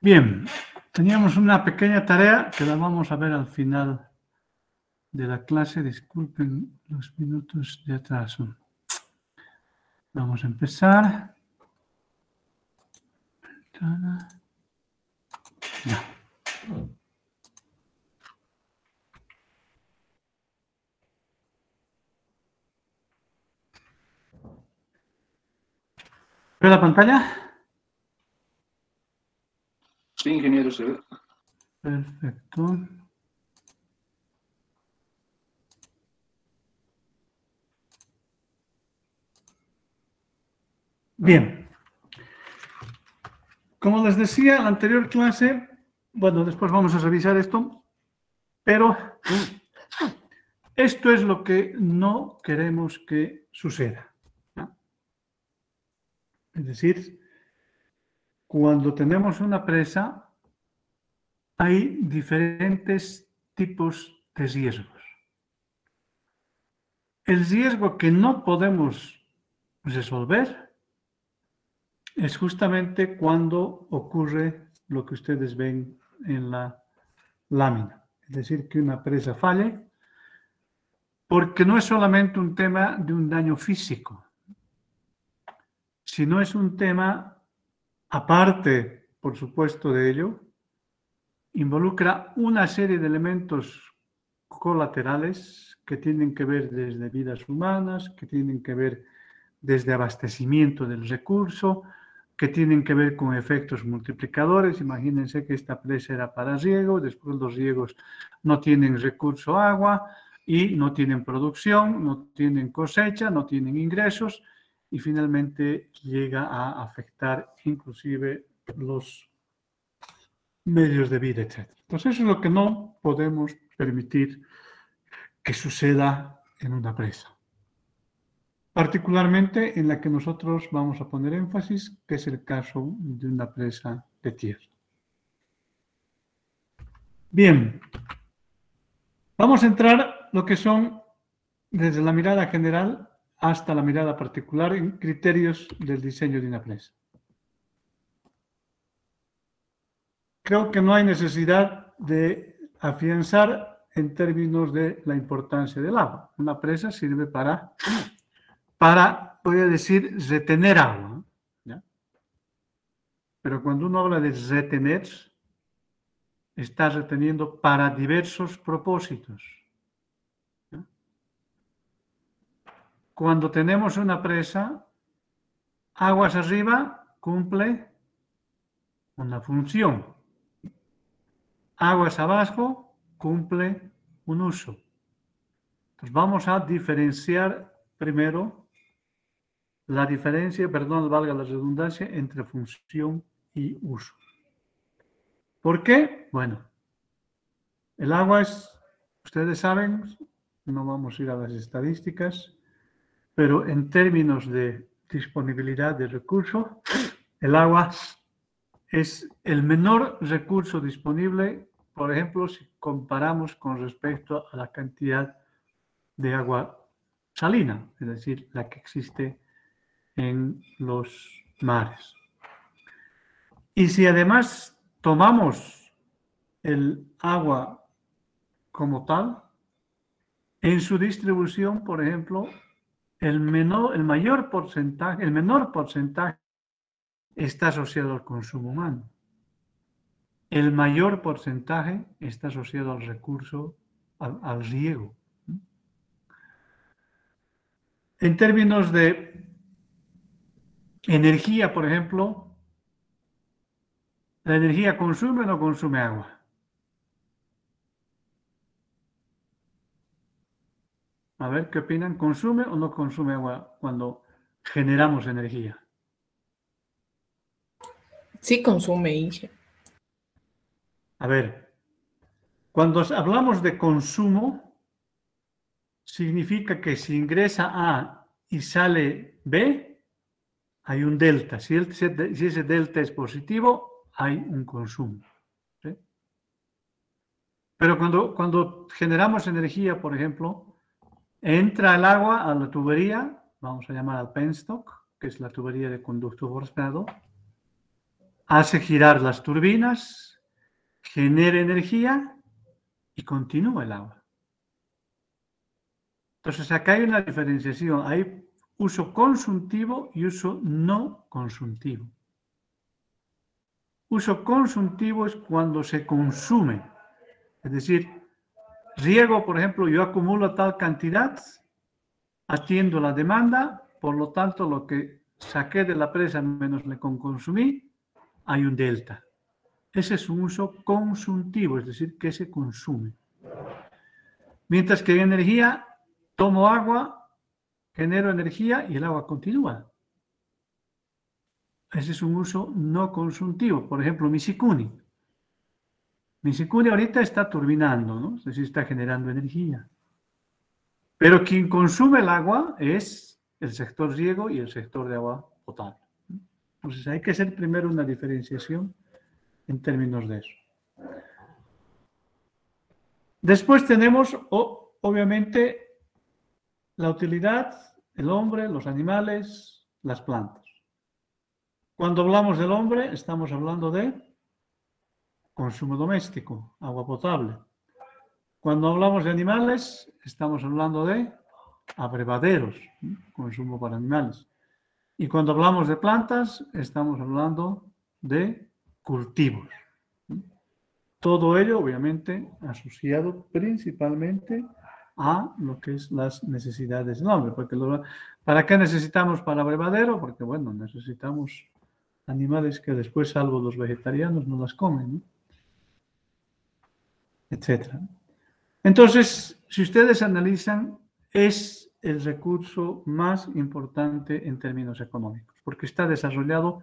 Bien, teníamos una pequeña tarea que la vamos a ver al final de la clase. Disculpen los minutos de atraso. Vamos a empezar. Ya. ¿Ve la pantalla? Sí, ingeniero, se ve. Perfecto. Bien. Como les decía en la anterior clase, bueno, después vamos a revisar esto, pero esto es lo que no queremos que suceda, ¿no? Es decir, cuando tenemos una presa, hay diferentes tipos de riesgos. El riesgo que no podemos resolver es justamente cuando ocurre lo que ustedes ven en la lámina. Es decir, que una presa falle, porque no es solamente un tema de un daño físico, sino es un tema, aparte, por supuesto, de ello, involucra una serie de elementos colaterales que tienen que ver desde vidas humanas, que tienen que ver desde abastecimiento del recurso, que tienen que ver con efectos multiplicadores. Imagínense que esta presa era para riego, después los riegos no tienen recurso agua y no tienen producción, no tienen cosecha, no tienen ingresos y finalmente llega a afectar inclusive los medios de vida, etc. Entonces eso es lo que no podemos permitir que suceda en una presa. Particularmente en la que nosotros vamos a poner énfasis, que es el caso de una presa de tierra. Bien, vamos a entrar lo que son, desde la mirada general hasta la mirada particular, en criterios del diseño de una presa. Creo que no hay necesidad de afianzar en términos de la importancia del agua. Una presa sirve para voy a decir, retener agua, ¿ya? Pero cuando uno habla de retener, está reteniendo para diversos propósitos, ¿ya? Cuando tenemos una presa, aguas arriba cumple una función, aguas abajo cumple un uso. Entonces vamos a diferenciar primero la diferencia, perdón, valga la redundancia, entre función y uso. ¿Por qué? Bueno, el agua es, ustedes saben, no vamos a ir a las estadísticas, pero en términos de disponibilidad de recursos, el agua es el menor recurso disponible, por ejemplo, si comparamos con respecto a la cantidad de agua salina, es decir, la que existe en los mares. Y si además tomamos el agua como tal, en su distribución, por ejemplo, el menor porcentaje está asociado al consumo humano. El mayor porcentaje está asociado al recurso, al riego. En términos de energía, por ejemplo, ¿la energía consume o no consume agua? A ver, ¿qué opinan? ¿Consume o no consume agua cuando generamos energía? Sí consume, Inge. A ver, cuando hablamos de consumo, significa que si ingresa A y sale B, hay un delta. Si ese delta es positivo, hay un consumo, ¿sí? Pero cuando generamos energía, por ejemplo, entra el agua a la tubería, vamos a llamar al penstock, que es la tubería de conducto forzado, hace girar las turbinas, genera energía y continúa el agua. Entonces, acá hay una diferenciación. Hay uso consultivo y uso no consultivo. Uso consultivo es cuando se consume. Es decir, riego, por ejemplo, yo acumulo tal cantidad, atiendo la demanda, por lo tanto, lo que saqué de la presa menos lo que consumí, hay un delta. Ese es un uso consultivo, es decir, que se consume. Mientras que en energía, tomo agua, genero energía y el agua continúa. Ese es un uso no consultivo. Por ejemplo, Misikuni. Misikuni ahorita está turbinando, ¿no? Es decir, está generando energía. Pero quien consume el agua es el sector riego y el sector de agua potable. Entonces hay que hacer primero una diferenciación en términos de eso. Después tenemos, obviamente, la utilidad, el hombre, los animales, las plantas. Cuando hablamos del hombre, estamos hablando de consumo doméstico, agua potable. Cuando hablamos de animales, estamos hablando de abrevaderos, consumo para animales. Y cuando hablamos de plantas, estamos hablando de cultivos. Todo ello, obviamente, asociado principalmente a lo que es las necesidades del hombre. Porque ¿para qué necesitamos para abrevadero? Porque, bueno, necesitamos animales que después, salvo los vegetarianos, no las comen, ¿no? Etcétera. Entonces, si ustedes analizan, es el recurso más importante en términos económicos, porque está desarrollado.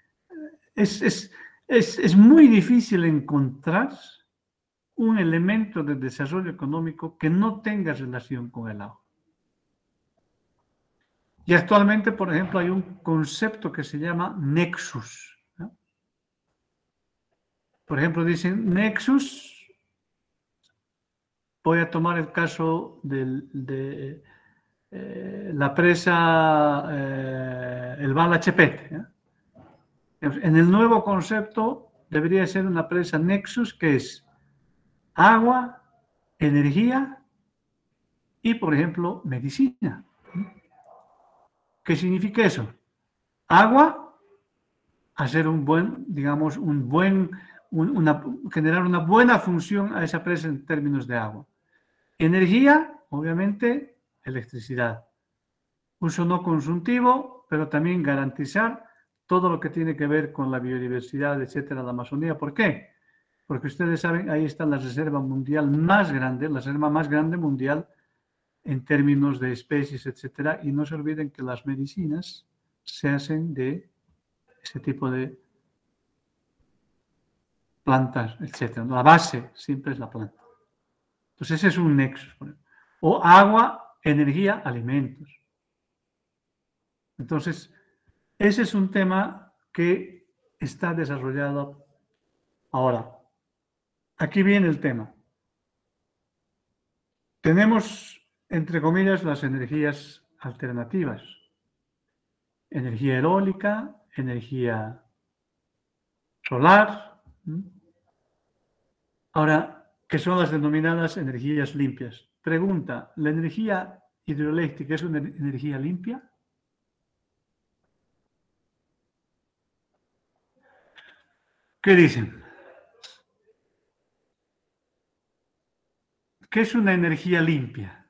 Es muy difícil encontrar un elemento de desarrollo económico que no tenga relación con el agua. Y actualmente, por ejemplo, hay un concepto que se llama nexus, ¿no? Por ejemplo, dicen nexus. Voy a tomar el caso de la presa el Bala Chepete, ¿eh? En el nuevo concepto debería ser una presa nexus que es agua, energía y, por ejemplo, medicina. ¿Qué significa eso? Agua, hacer un buen, digamos, generar una buena función a esa presa en términos de agua. Energía, obviamente, electricidad. Uso no consultivo, pero también garantizar todo lo que tiene que ver con la biodiversidad, etcétera, la Amazonía. ¿Por qué? Porque ustedes saben, ahí está la reserva mundial más grande, la reserva más grande mundial en términos de especies, etcétera, y no se olviden que las medicinas se hacen de ese tipo de plantas, etcétera. La base siempre es la planta. Entonces ese es un nexo. O agua, energía, alimentos. Entonces, ese es un tema que está desarrollado ahora. Aquí viene el tema. Tenemos, entre comillas, las energías alternativas. Energía eólica, energía solar. Ahora, ¿qué son las denominadas energías limpias? Pregunta, ¿la energía hidroeléctrica es una energía limpia? ¿Qué dicen? ¿Qué es una energía limpia?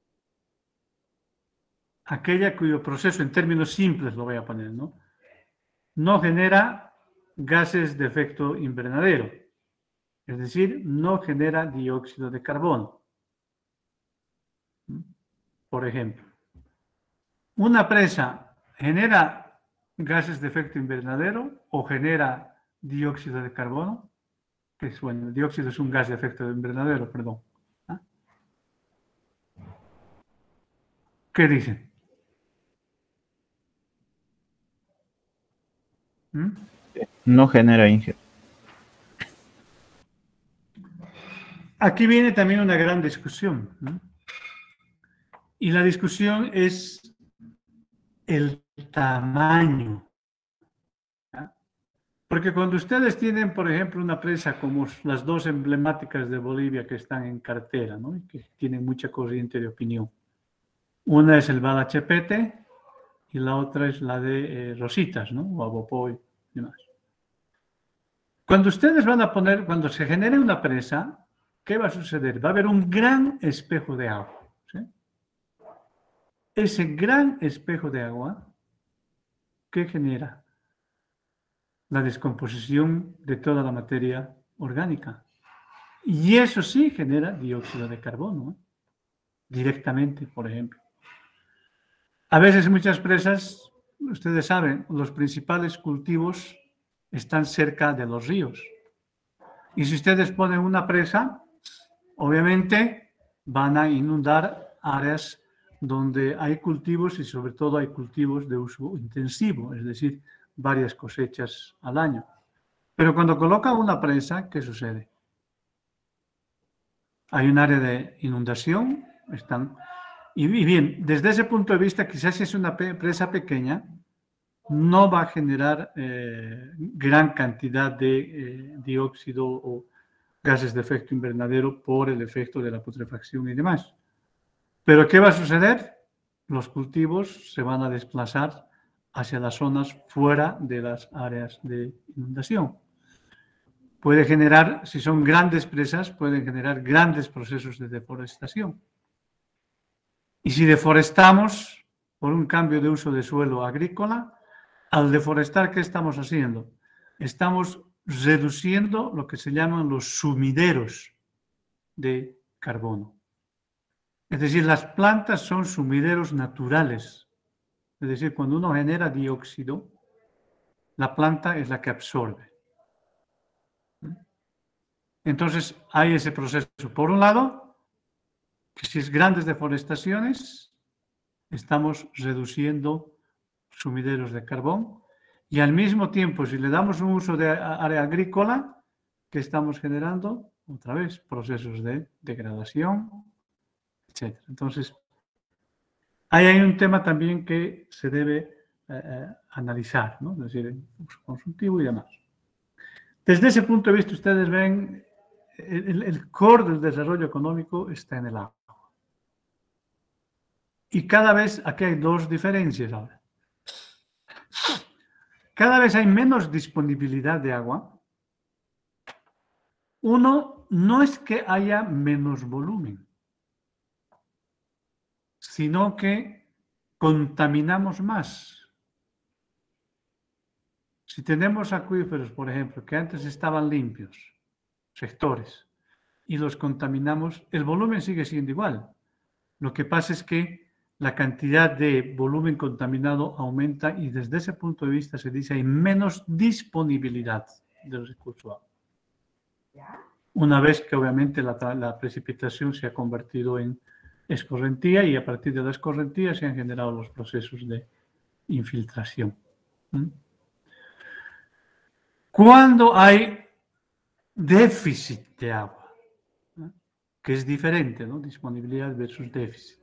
Aquella cuyo proceso, en términos simples lo voy a poner, ¿no? No genera gases de efecto invernadero, es decir, no genera dióxido de carbono. Por ejemplo, ¿una presa genera gases de efecto invernadero o genera dióxido de carbono? Que es, bueno, el dióxido es un gas de efecto invernadero, perdón. ¿Ah? ¿Qué dicen? No genera ingesta. Aquí viene también una gran discusión, ¿no? Y la discusión es el tamaño. ¿Ah? Porque cuando ustedes tienen, por ejemplo, una presa como las dos emblemáticas de Bolivia que están en cartera, ¿no? Y que tienen mucha corriente de opinión. Una es el Balachepete y la otra es la de Rositas, ¿no? O Abopoy y demás. Cuando ustedes van a poner, cuando se genere una presa, ¿qué va a suceder? Va a haber un gran espejo de agua, ¿sí? Ese gran espejo de agua, ¿qué genera? La descomposición de toda la materia orgánica. Y eso sí genera dióxido de carbono, ¿eh? Directamente, por ejemplo. A veces muchas presas, ustedes saben, los principales cultivos están cerca de los ríos. Y si ustedes ponen una presa, obviamente van a inundar áreas donde hay cultivos y sobre todo hay cultivos de uso intensivo, es decir, varias cosechas al año. Pero cuando colocan una presa, ¿qué sucede? Hay un área de inundación, y bien, desde ese punto de vista, quizás si es una presa pequeña, no va a generar gran cantidad de dióxido o gases de efecto invernadero por el efecto de la putrefacción y demás. Pero ¿qué va a suceder? Los cultivos se van a desplazar hacia las zonas fuera de las áreas de inundación. Puede generar, si son grandes presas, pueden generar grandes procesos de deforestación. Y si deforestamos por un cambio de uso de suelo agrícola, al deforestar, ¿qué estamos haciendo? Estamos reduciendo lo que se llaman los sumideros de carbono. Es decir, las plantas son sumideros naturales. Es decir, cuando uno genera dióxido, la planta es la que absorbe. Entonces, hay ese proceso. Por un lado, que si es grandes deforestaciones, estamos reduciendo sumideros de carbón y al mismo tiempo, si le damos un uso de área agrícola, ¿qué estamos generando? Otra vez, procesos de degradación, etc. Entonces, ahí hay un tema también que se debe analizar, ¿no? Es decir, el uso consultivo y demás. Desde ese punto de vista, ustedes ven, el core del desarrollo económico está en el agua. Y cada vez, aquí hay dos diferencias ahora. Cada vez hay menos disponibilidad de agua. Uno, no es que haya menos volumen, sino que contaminamos más. Si tenemos acuíferos, por ejemplo, que antes estaban limpios, sectores, y los contaminamos, el volumen sigue siendo igual. Lo que pasa es que la cantidad de volumen contaminado aumenta y desde ese punto de vista se dice hay menos disponibilidad del recurso agua. Una vez que obviamente la precipitación se ha convertido en escorrentía y a partir de la escorrentía se han generado los procesos de infiltración. Cuando hay déficit de agua, que es diferente, ¿no? Disponibilidad versus déficit.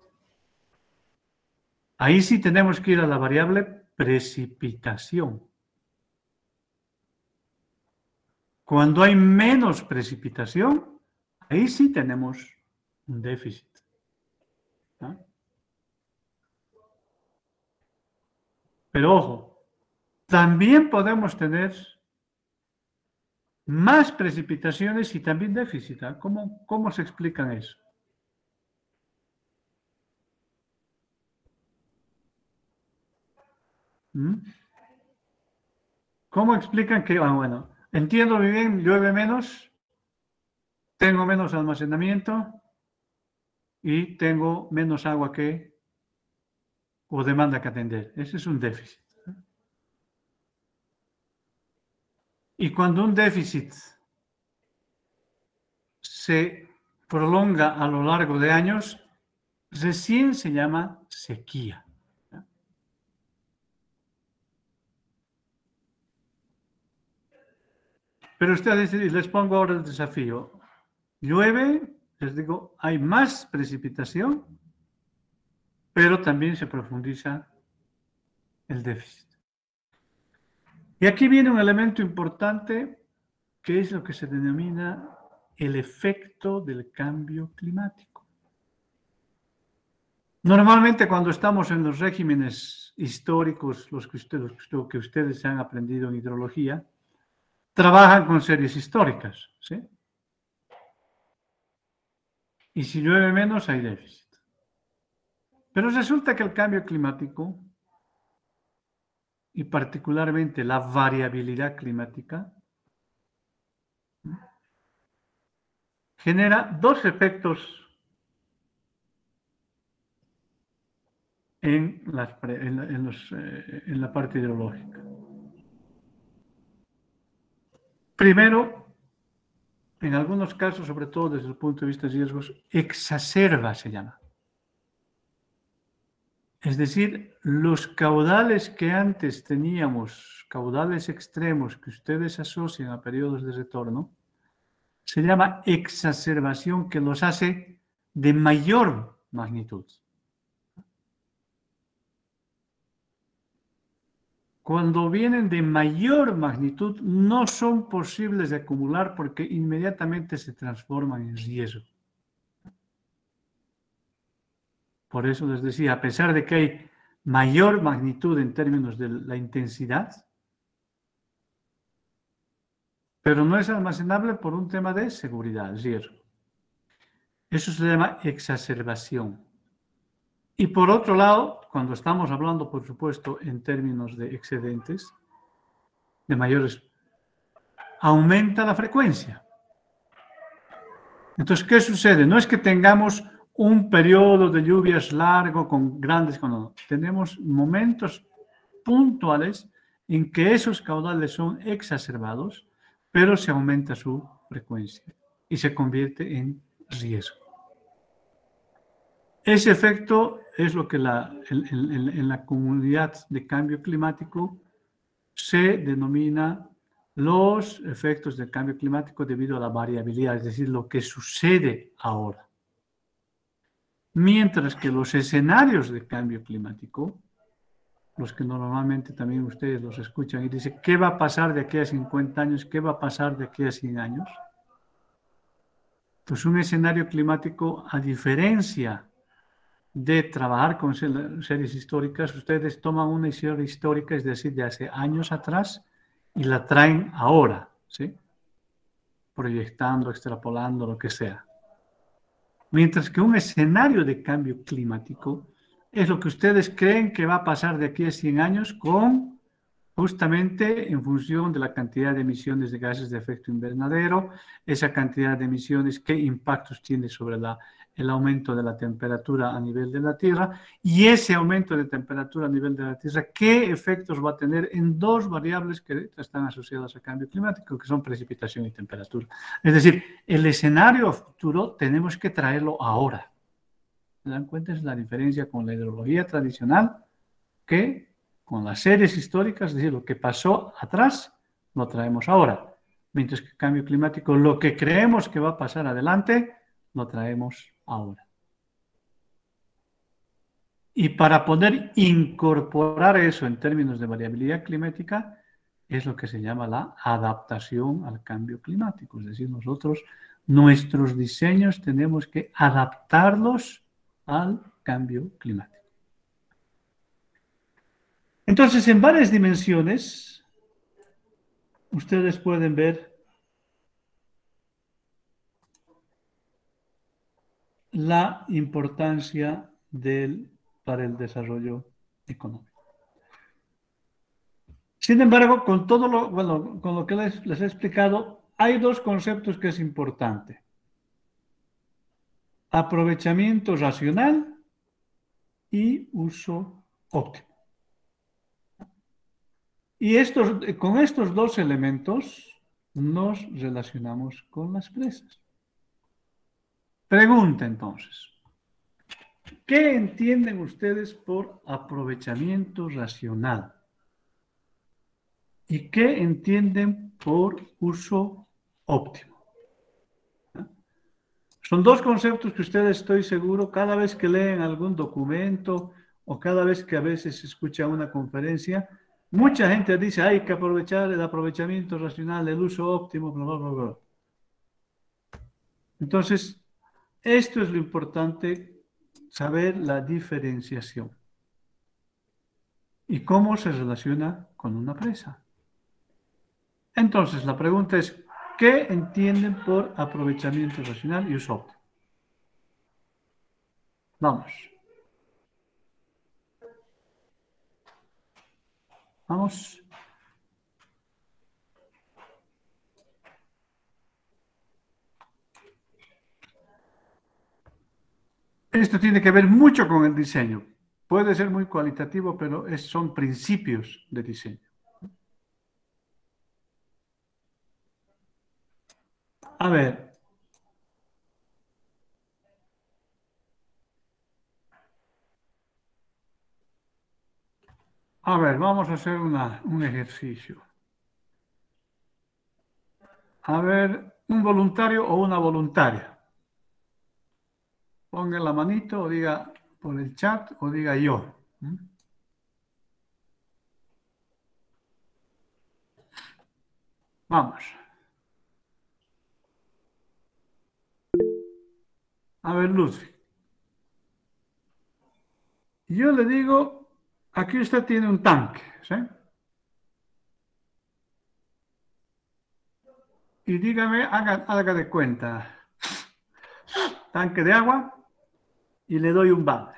Ahí sí tenemos que ir a la variable precipitación. Cuando hay menos precipitación, ahí sí tenemos un déficit. ¿No? Pero ojo, también podemos tener más precipitaciones y también déficit. ¿Eh? ¿Cómo se explican eso? ¿Cómo explican que, bueno, entiendo muy bien, llueve menos, tengo menos almacenamiento y tengo menos agua o demanda que atender? Ese es un déficit. Y cuando un déficit se prolonga a lo largo de años, recién se llama sequía. Pero ustedes, les pongo ahora el desafío. Llueve, les digo, hay más precipitación, pero también se profundiza el déficit. Y aquí viene un elemento importante que es lo que se denomina el efecto del cambio climático. Normalmente cuando estamos en los regímenes históricos, lo que ustedes han aprendido en hidrología, trabajan con series históricas, ¿sí? Y si llueve menos, hay déficit. Pero resulta que el cambio climático, y particularmente la variabilidad climática, genera dos efectos en la parte hidrológica. Primero, en algunos casos, sobre todo desde el punto de vista de riesgos, exacerba, se llama. Es decir, los caudales que antes teníamos, caudales extremos que ustedes asocian a periodos de retorno, se llama exacerbación, que los hace de mayor magnitud. Cuando vienen de mayor magnitud, no son posibles de acumular porque inmediatamente se transforman en riesgo. Por eso les decía, a pesar de que hay mayor magnitud en términos de la intensidad, pero no es almacenable por un tema de seguridad, riesgo. Eso se llama exacerbación. Y por otro lado, cuando estamos hablando, por supuesto, en términos de excedentes, de mayores, aumenta la frecuencia. Entonces, ¿qué sucede? No es que tengamos un periodo de lluvias largo con grandes... No, tenemos momentos puntuales en que esos caudales son exacerbados, pero se aumenta su frecuencia y se convierte en riesgo. Ese efecto es lo que en la comunidad de cambio climático se denomina los efectos del cambio climático debido a la variabilidad, es decir, lo que sucede ahora. Mientras que los escenarios de cambio climático, los que normalmente también ustedes los escuchan y dicen, ¿qué va a pasar de aquí a 50 años? ¿Qué va a pasar de aquí a 100 años? Pues un escenario climático, a diferencia de trabajar con series históricas, ustedes toman una serie histórica, es decir, de hace años atrás, y la traen ahora, ¿sí? Proyectando, extrapolando, lo que sea. Mientras que un escenario de cambio climático es lo que ustedes creen que va a pasar de aquí a 100 años justamente en función de la cantidad de emisiones de gases de efecto invernadero, esa cantidad de emisiones, qué impactos tiene sobre el aumento de la temperatura a nivel de la Tierra, y ese aumento de temperatura a nivel de la Tierra, qué efectos va a tener en dos variables que están asociadas al cambio climático, que son precipitación y temperatura. Es decir, el escenario futuro tenemos que traerlo ahora. ¿Se dan cuenta? Es la diferencia con la hidrología tradicional, que con las series históricas, es decir, lo que pasó atrás, lo traemos ahora. Mientras que el cambio climático, lo que creemos que va a pasar adelante, lo traemos ahora. Y para poder incorporar eso en términos de variabilidad climática, es lo que se llama la adaptación al cambio climático. Es decir, nosotros, nuestros diseños tenemos que adaptarlos al cambio climático. Entonces, en varias dimensiones, ustedes pueden ver la importancia para el desarrollo económico. Sin embargo, con lo que les he explicado, hay dos conceptos que es importante. Aprovechamiento racional y uso óptimo. Y con estos dos elementos nos relacionamos con las presas. Pregunta entonces, ¿qué entienden ustedes por aprovechamiento racional? ¿Y qué entienden por uso óptimo? Son dos conceptos que ustedes, estoy seguro, cada vez que leen algún documento o cada vez que a veces escuchan una conferencia, Mucha gente dice hay que aprovechar el aprovechamiento racional, el uso óptimo, bla, bla, bla, bla. Entonces, esto es lo importante, saber la diferenciación y cómo se relaciona con una presa. Entonces, la pregunta es, ¿qué entienden por aprovechamiento racional y uso óptimo? Vamos. Vamos. Esto tiene que ver mucho con el diseño. Puede ser muy cualitativo, pero son principios de diseño. A ver. A ver, vamos a hacer un ejercicio. A ver, un voluntario o una voluntaria. Ponga la manito o diga por el chat o diga yo. Vamos. A ver, Ludwig. Yo le digo, aquí usted tiene un tanque, ¿sí? Y dígame, haga de cuenta, tanque de agua, y le doy un balde.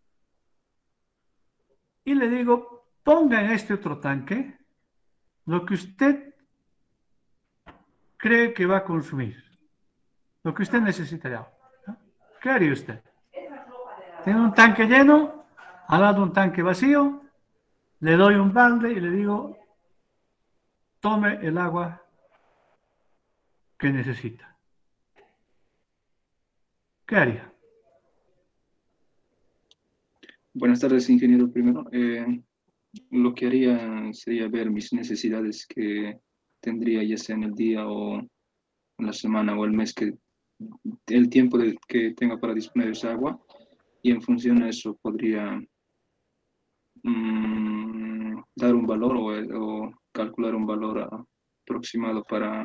Y le digo, ponga en este otro tanque lo que usted cree que va a consumir, lo que usted necesita de agua. ¿Qué haría usted? Tiene un tanque lleno, al lado un tanque vacío, le doy un balde y le digo, tome el agua que necesita. ¿Qué haría? Buenas tardes, ingeniero. Primero, lo que haría sería ver mis necesidades que tendría ya sea en el día o en la semana o el mes, el tiempo que tenga para disponer de esa agua, y en función de eso podría dar un valor o calcular un valor aproximado para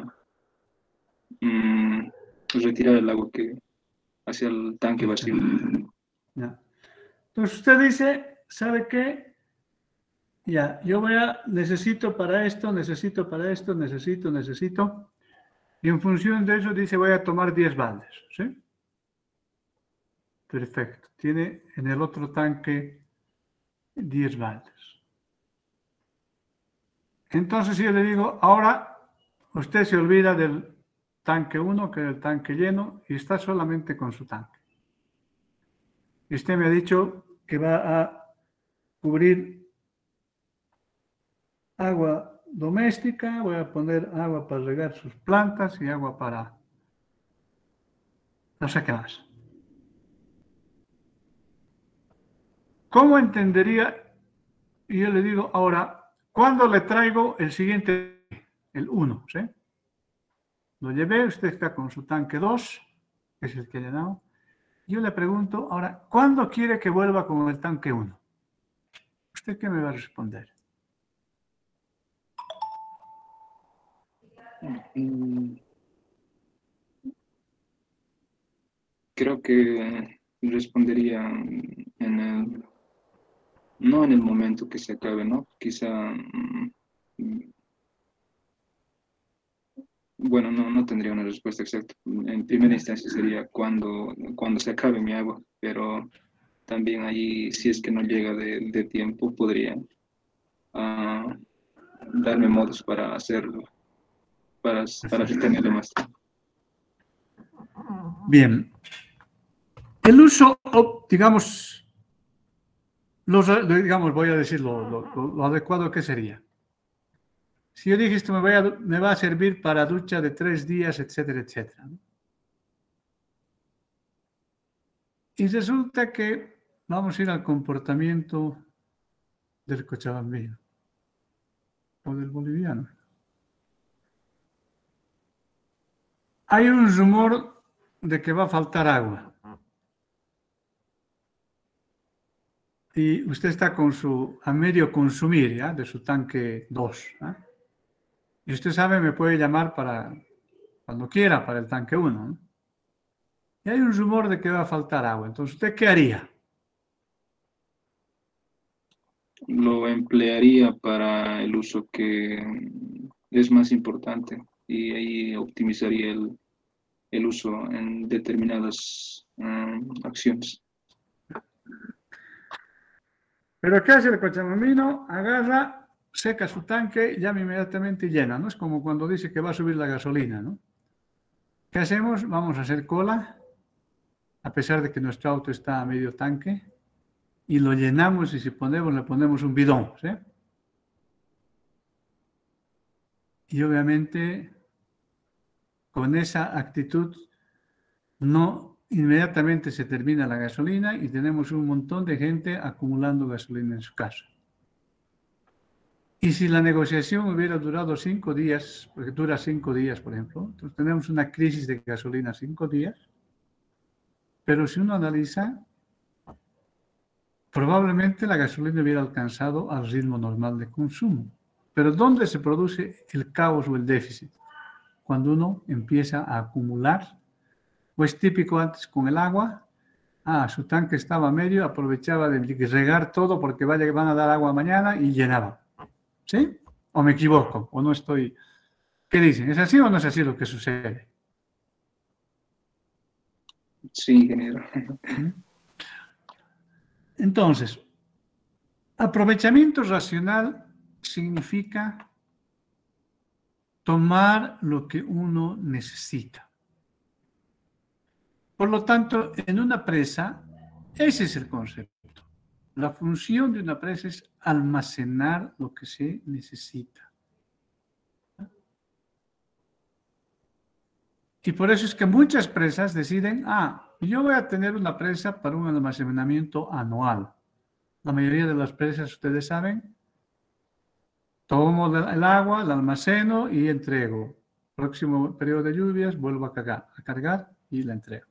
retirar el agua hacia el tanque vacío. Ya. Entonces usted dice, ¿sabe qué? Ya, necesito para esto, necesito para esto, necesito. Y en función de eso dice, voy a tomar 10 baldes, ¿sí? Perfecto. Tiene en el otro tanque 10 baldes. Entonces yo le digo, ahora usted se olvida del tanque 1, que es el tanque lleno, y está solamente con su tanque. Y usted me ha dicho que va a cubrir agua doméstica, voy a poner agua para regar sus plantas y agua para no sé qué más. ¿Cómo entendería? Y yo le digo, ahora, ¿cuándo le traigo el siguiente, el 1? ¿Sí? Lo llevé, usted está con su tanque 2, que es el que le he dado. Yo le pregunto, ahora, ¿cuándo quiere que vuelva con el tanque 1? ¿Usted qué me va a responder? Creo que respondería no en el momento que se acabe, ¿no? Quizá, bueno, no tendría una respuesta exacta. En primera instancia sería cuando se acabe mi agua, pero también ahí, si es que no llega de tiempo, podría darme modos para hacerlo, para retenerlo más tiempo. Bien. El uso, digamos, voy a decir lo adecuado que sería. Si yo dije esto me va a servir para ducha de 3 días, etcétera, etcétera. Y resulta que vamos a ir al comportamiento del cochabambino o del boliviano. Hay un rumor de que va a faltar agua. y usted está con a medio consumir, ¿ya? De su tanque 2. ¿Ya? Y usted sabe, me puede llamar para cuando quiera para el tanque 1. ¿No? Y hay un rumor de que va a faltar agua. Entonces, ¿usted qué haría? Lo emplearía para el uso que es más importante y ahí optimizaría el uso en determinadas acciones. Pero ¿qué hace el cochabambino? Agarra, seca su tanque y llama inmediatamente llena, ¿no? Es como cuando dice que va a subir la gasolina, ¿no? ¿Qué hacemos? Vamos a hacer cola, a pesar de que nuestro auto está a medio tanque, y lo llenamos y si podemos, le ponemos un bidón, ¿sí? Y obviamente, con esa actitud, no inmediatamente se termina la gasolina y tenemos un montón de gente acumulando gasolina en su casa. Y si la negociación hubiera durado 5 días, porque dura 5 días, por ejemplo, entonces tenemos una crisis de gasolina 5 días, pero si uno analiza, probablemente la gasolina hubiera alcanzado al ritmo normal de consumo. Pero ¿dónde se produce el caos o el déficit? Cuando uno empieza a acumular, o es típico antes con el agua, su tanque estaba medio, aprovechaba de regar todo porque van a dar agua mañana y llenaba. ¿Sí? ¿O me equivoco? ¿O no estoy...? ¿Qué dicen? ¿Es así o no es así lo que sucede? Sí, ingeniero. Entonces, aprovechamiento racional significa tomar lo que uno necesita. Por lo tanto, en una presa, ese es el concepto. La función de una presa es almacenar lo que se necesita. Y por eso es que muchas presas deciden, yo voy a tener una presa para un almacenamiento anual. La mayoría de las presas, ustedes saben, tomo el agua, la almaceno y entrego. Próximo periodo de lluvias, vuelvo a cargar y la entrego.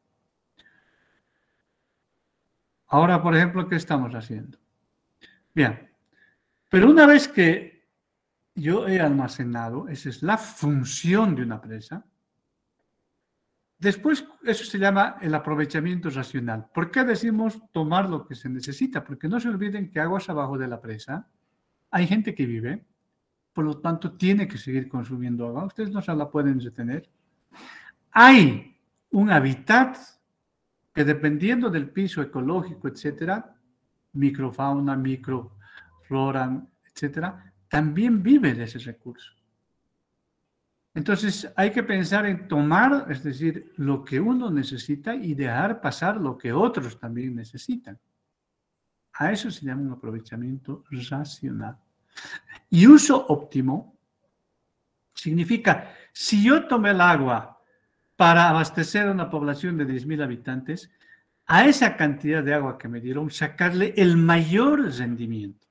Ahora, por ejemplo, ¿qué estamos haciendo? Bien, pero una vez que yo he almacenado, esa es la función de una presa, después eso se llama el aprovechamiento racional. ¿Por qué decimos tomar lo que se necesita? Porque no se olviden que aguas abajo de la presa hay gente que vive, por lo tanto tiene que seguir consumiendo agua. Ustedes no se la pueden retener. Hay un hábitat que dependiendo del piso ecológico, etcétera, microfauna, microflora, etcétera, también vive de ese recurso. Entonces hay que pensar en tomar, es decir, lo que uno necesita y dejar pasar lo que otros también necesitan. A eso se llama un aprovechamiento racional. Y uso óptimo significa, si yo tomé el agua para abastecer a una población de 10.000 habitantes, a esa cantidad de agua que me dieron, sacarle el mayor rendimiento.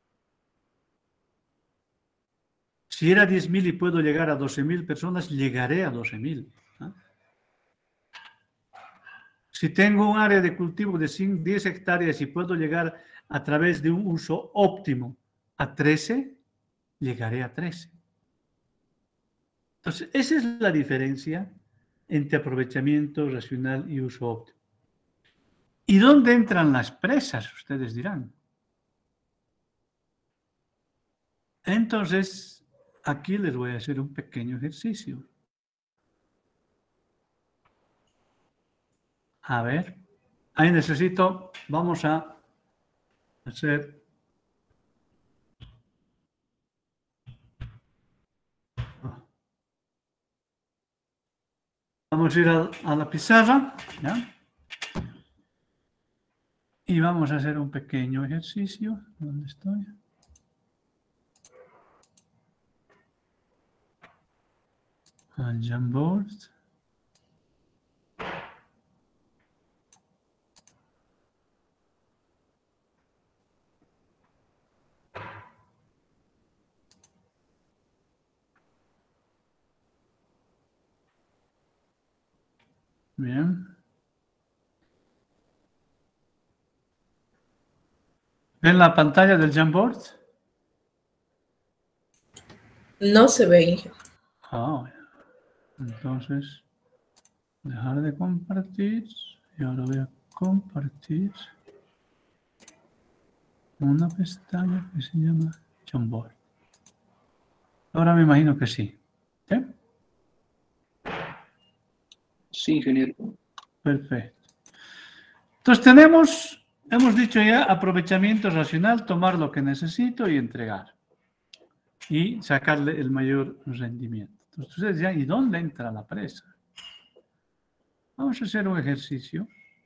Si era 10.000 y puedo llegar a 12.000 personas, llegaré a 12.000. ¿No? Si tengo un área de cultivo de 10 hectáreas y puedo llegar a través de un uso óptimo a 13, llegaré a 13. Entonces, esa es la diferencia entre aprovechamiento racional y uso óptimo. ¿Y dónde entran las presas? Ustedes dirán. Entonces, aquí les voy a hacer un pequeño ejercicio. A ver, ahí necesito, vamos a hacer... Vamos a ir a la pizarra, ¿ya? Y vamos a hacer un pequeño ejercicio. ¿Dónde estoy? Al Jamboard. Bien. ¿Ven la pantalla del Jamboard? No se ve, Inge. Ah, entonces, dejar de compartir. Y ahora voy a compartir una pestaña que se llama Jamboard. Ahora me imagino que sí. ¿Sí? Sí, ingeniero. Perfecto. Entonces hemos dicho ya, aprovechamiento racional, tomar lo que necesito y entregar. Y sacarle el mayor rendimiento. Entonces ustedes ya, ¿y dónde entra la presa? Vamos a hacer un ejercicio.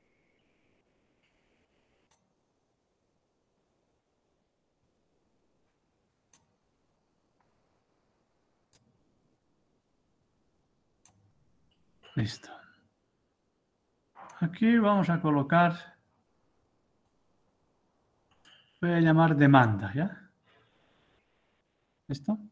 Listo. Aquí vamos a colocar, voy a llamar demanda, ¿ya? ¿Listo?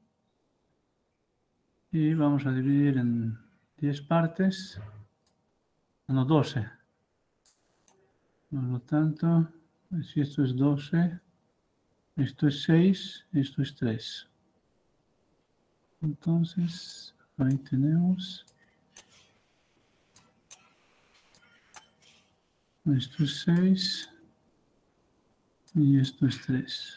Y vamos a dividir en 10 partes, no, 12. Por lo tanto, si esto es 12, esto es 6, esto es 3. Entonces, ahí tenemos. Esto es 6 y esto es 3.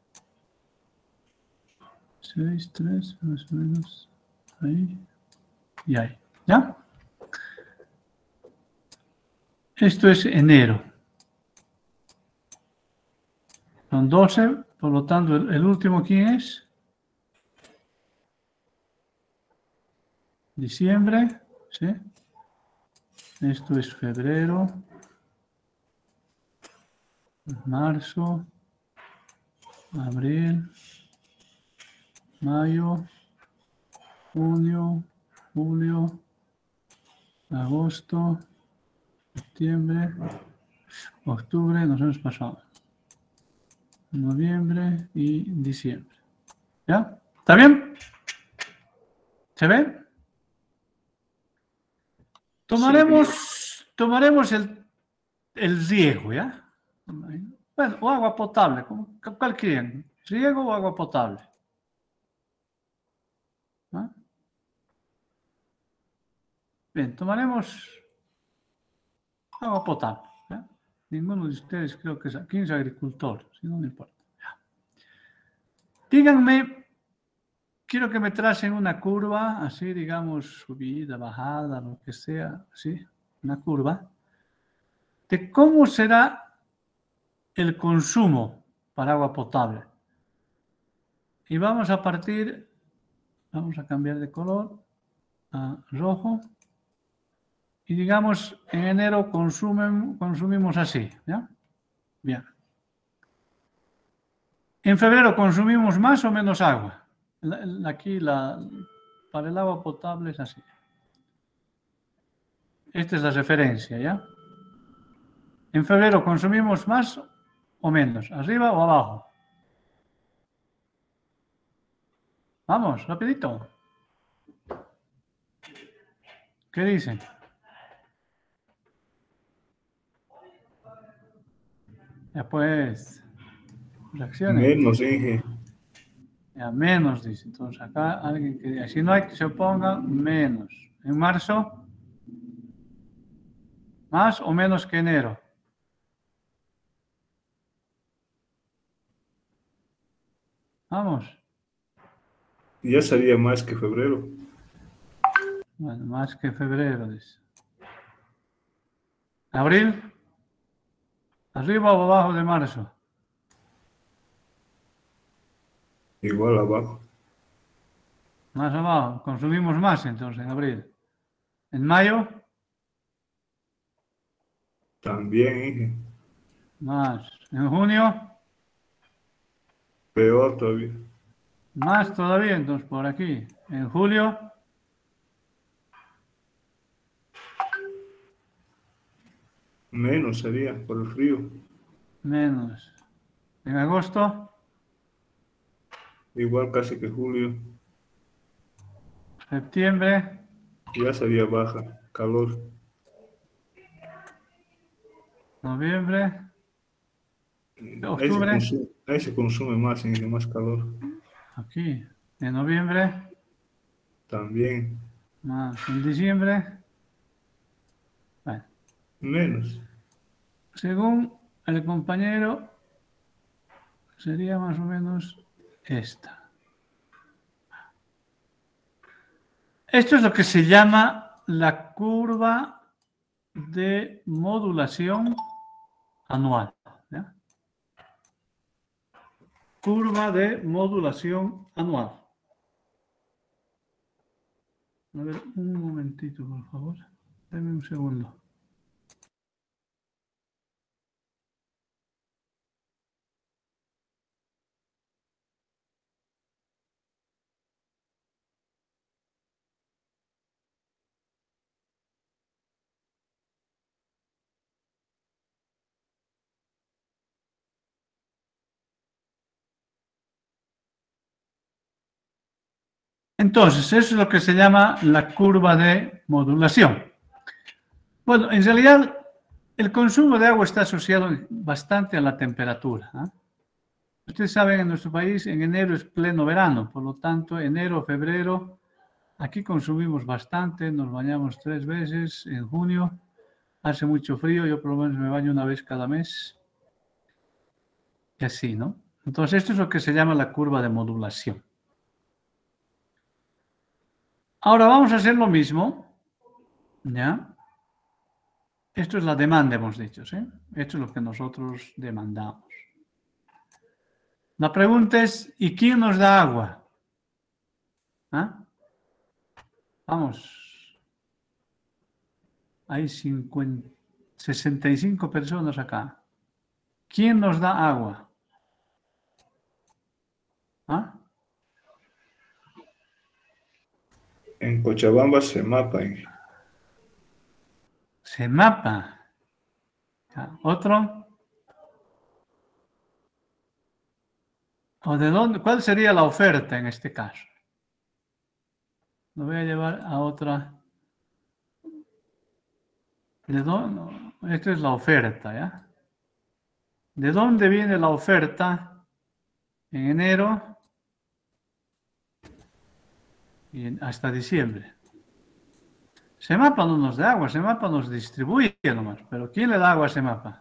6, 3, más o menos ahí y ahí. ¿Ya? Esto es enero. Son 12, por lo tanto, el último, ¿quién es? Diciembre, ¿sí? Esto es febrero, marzo, abril, mayo, junio, julio, agosto, septiembre, octubre, nos hemos pasado. Noviembre y diciembre. ¿Ya? ¿Está bien? ¿Se ve? Tomaremos el riego, ¿ya? Bueno, o agua potable, ¿cuál quieren? ¿Riego o agua potable? ¿Ah? Bien, tomaremos agua potable. ¿Ya? Ninguno de ustedes creo que es aquí, es agricultor, si no me importa. ¿Ya? Díganme, quiero que me tracen una curva, así digamos, subida, bajada, lo que sea, así, una curva, de cómo será el consumo para agua potable. Y vamos a partir, vamos a cambiar de color a rojo. Y digamos, en enero consumimos así, ¿ya? Bien. En febrero consumimos más o menos agua. Aquí para el agua potable es así. Esta es la referencia, ¿ya? En febrero consumimos más o menos, arriba o abajo. Vamos, rapidito. ¿Qué dicen? Ya pues, reaccionen. Menos, Inge. Ya menos, dice. Entonces acá alguien que diga, si no hay que se oponga, menos. En marzo, más o menos que enero. Vamos. Ya sería más que febrero. Bueno, más que febrero, dice. Abril, arriba o abajo de marzo. Igual abajo. Más abajo, consumimos más entonces en abril. En mayo, También, Inge. más. En junio, Peor todavía. más todavía, entonces por aquí. En julio, Menos sería por el frío. menos. En agosto, Igual casi que julio. septiembre, Ya sería baja. Calor. noviembre, Octubre. Ahí se consume más, Inge, más calor. Aquí. En noviembre. También. Más. En diciembre. Bueno. Menos. Según el compañero, sería más o menos esta. Esto es lo que se llama la curva de modulación anual. ¿Ya? Curva de modulación anual. A ver, un momentito, por favor. Deme un segundo. Entonces, eso es lo que se llama la curva de modulación. Bueno, en realidad, el consumo de agua está asociado bastante a la temperatura. ¿Eh? Ustedes saben, en nuestro país, en enero es pleno verano, por lo tanto, enero, febrero, aquí consumimos bastante, nos bañamos 3 veces, en junio hace mucho frío, yo por lo menos me baño una vez cada mes, y así, ¿no? Entonces, esto es lo que se llama la curva de modulación. Ahora vamos a hacer lo mismo, ¿ya? Esto es la demanda, hemos dicho, ¿sí? Esto es lo que nosotros demandamos. La pregunta es, ¿y quién nos da agua? ¿Ah? Vamos. Hay 65 personas acá. ¿Quién nos da agua? ¿Ah? En Cochabamba se mapa, Inge. Se mapa. ¿Otro? ¿O de dónde? ¿Cuál sería la oferta en este caso? Lo voy a llevar a otra. ¿De dónde? Esta es la oferta, ¿ya? ¿De dónde viene la oferta en enero y hasta diciembre? Semapa no nos da agua, Semapa nos distribuye nomás. Pero ¿quién le da agua a Semapa?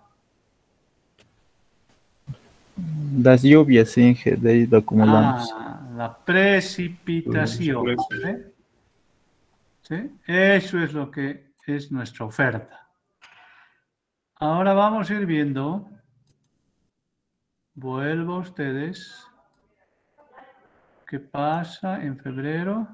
Las lluvias, Inge, de ahí lo acumulamos. La precipitación. ¿Sí? ¿Sí? Eso es lo que es nuestra oferta. Ahora vamos a ir viendo. Vuelvo a ustedes. ¿Qué pasa en febrero?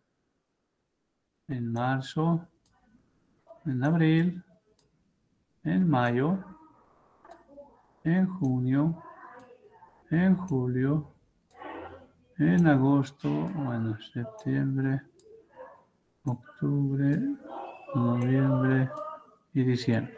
En marzo, en abril, en mayo, en junio, en julio, en agosto, bueno, septiembre, octubre, noviembre y diciembre.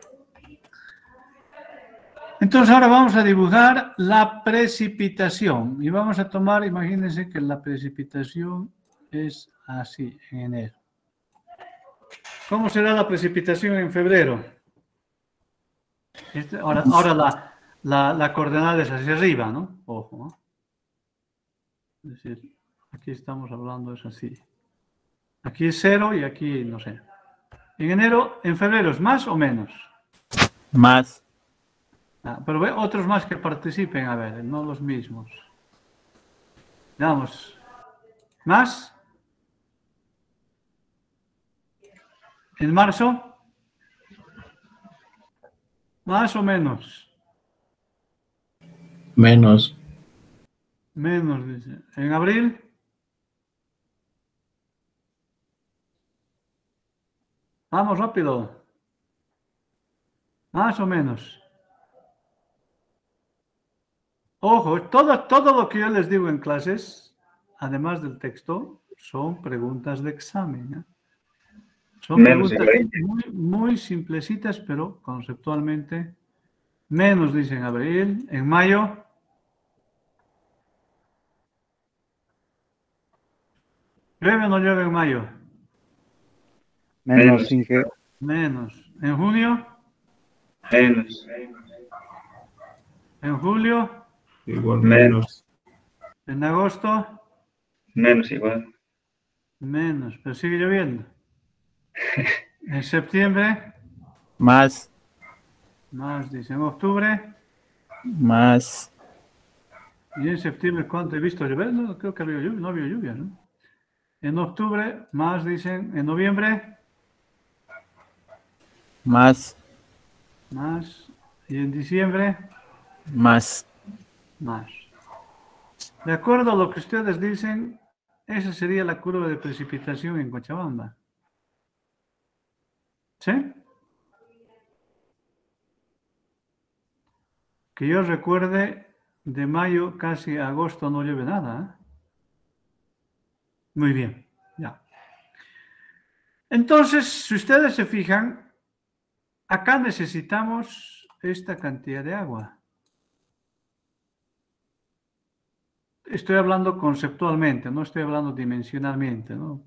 Entonces ahora vamos a dibujar la precipitación y vamos a tomar, imagínense que la precipitación es así en enero. ¿Cómo será la precipitación en febrero? Ahora la coordenada es hacia arriba, ¿no? Ojo, ¿no? Es decir, aquí estamos hablando, es así. Aquí es 0 y aquí no sé. En febrero es más o menos. Más. Pero ve otros más que participen, a ver, no los mismos. Vamos. ¿Más? ¿En marzo? ¿Más o menos? Menos. Menos, dice. ¿En abril? Vamos rápido. ¿Más o menos? Ojo, todo lo que yo les digo en clases, además del texto, son preguntas de examen. ¿Eh? Son preguntas muy simplecitas, pero conceptualmente menos, dicen abril. En mayo, ¿llueve o no llueve en mayo? Menos, Inge. Menos. En junio, Menos. En julio, Igual Menos. en agosto, Menos igual. menos, pero sigue lloviendo. En septiembre, Más. más, dice. En octubre, Más. y en septiembre, ¿cuánto he visto llover? No, creo que había lluvia, no había lluvia, ¿no? En octubre, más, dicen. En noviembre, Más. más. Y en diciembre, Más. más. De acuerdo a lo que ustedes dicen, esa sería la curva de precipitación en Cochabamba. ¿Sí? Que yo recuerde, de mayo casi a agosto no llueve nada, ¿eh? Muy bien, ya. Entonces, si ustedes se fijan, acá necesitamos esta cantidad de agua. Estoy hablando conceptualmente, no estoy hablando dimensionalmente, ¿no?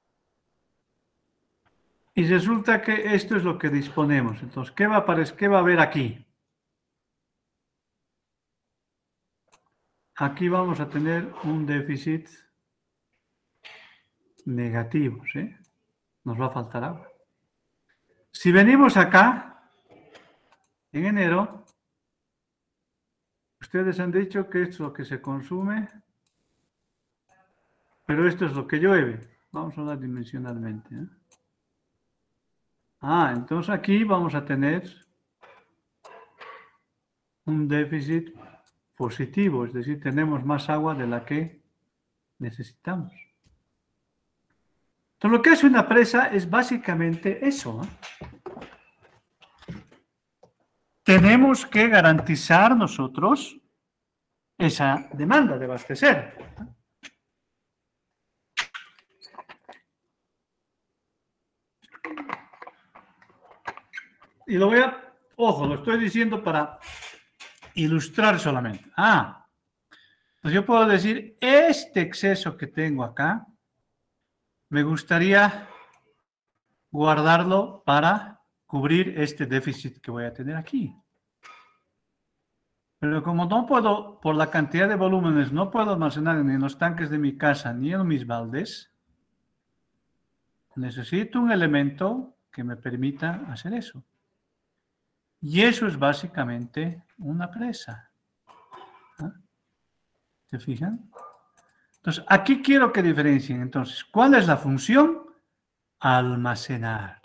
Y resulta que esto es lo que disponemos. Entonces, ¿qué va a haber aquí? Aquí vamos a tener un déficit negativo, ¿sí? Nos va a faltar agua. Si venimos acá, en enero, ustedes han dicho que esto es lo que se consume, pero esto es lo que llueve. Vamos a hablar dimensionalmente, ¿eh? Entonces aquí vamos a tener un déficit positivo, es decir, tenemos más agua de la que necesitamos. Entonces, lo que hace una presa es básicamente eso, ¿eh? Tenemos que garantizar nosotros esa demanda de abastecer. Y lo lo estoy diciendo para ilustrar solamente. Pues yo puedo decir, este exceso que tengo acá, me gustaría guardarlo para cubrir este déficit que voy a tener aquí. Pero como no puedo, por la cantidad de volúmenes, no puedo almacenar ni en los tanques de mi casa ni en mis baldes, necesito un elemento que me permita hacer eso. Y eso es básicamente una presa. ¿Se fijan? Entonces, aquí quiero que diferencien. Entonces, ¿cuál es la función? Almacenar.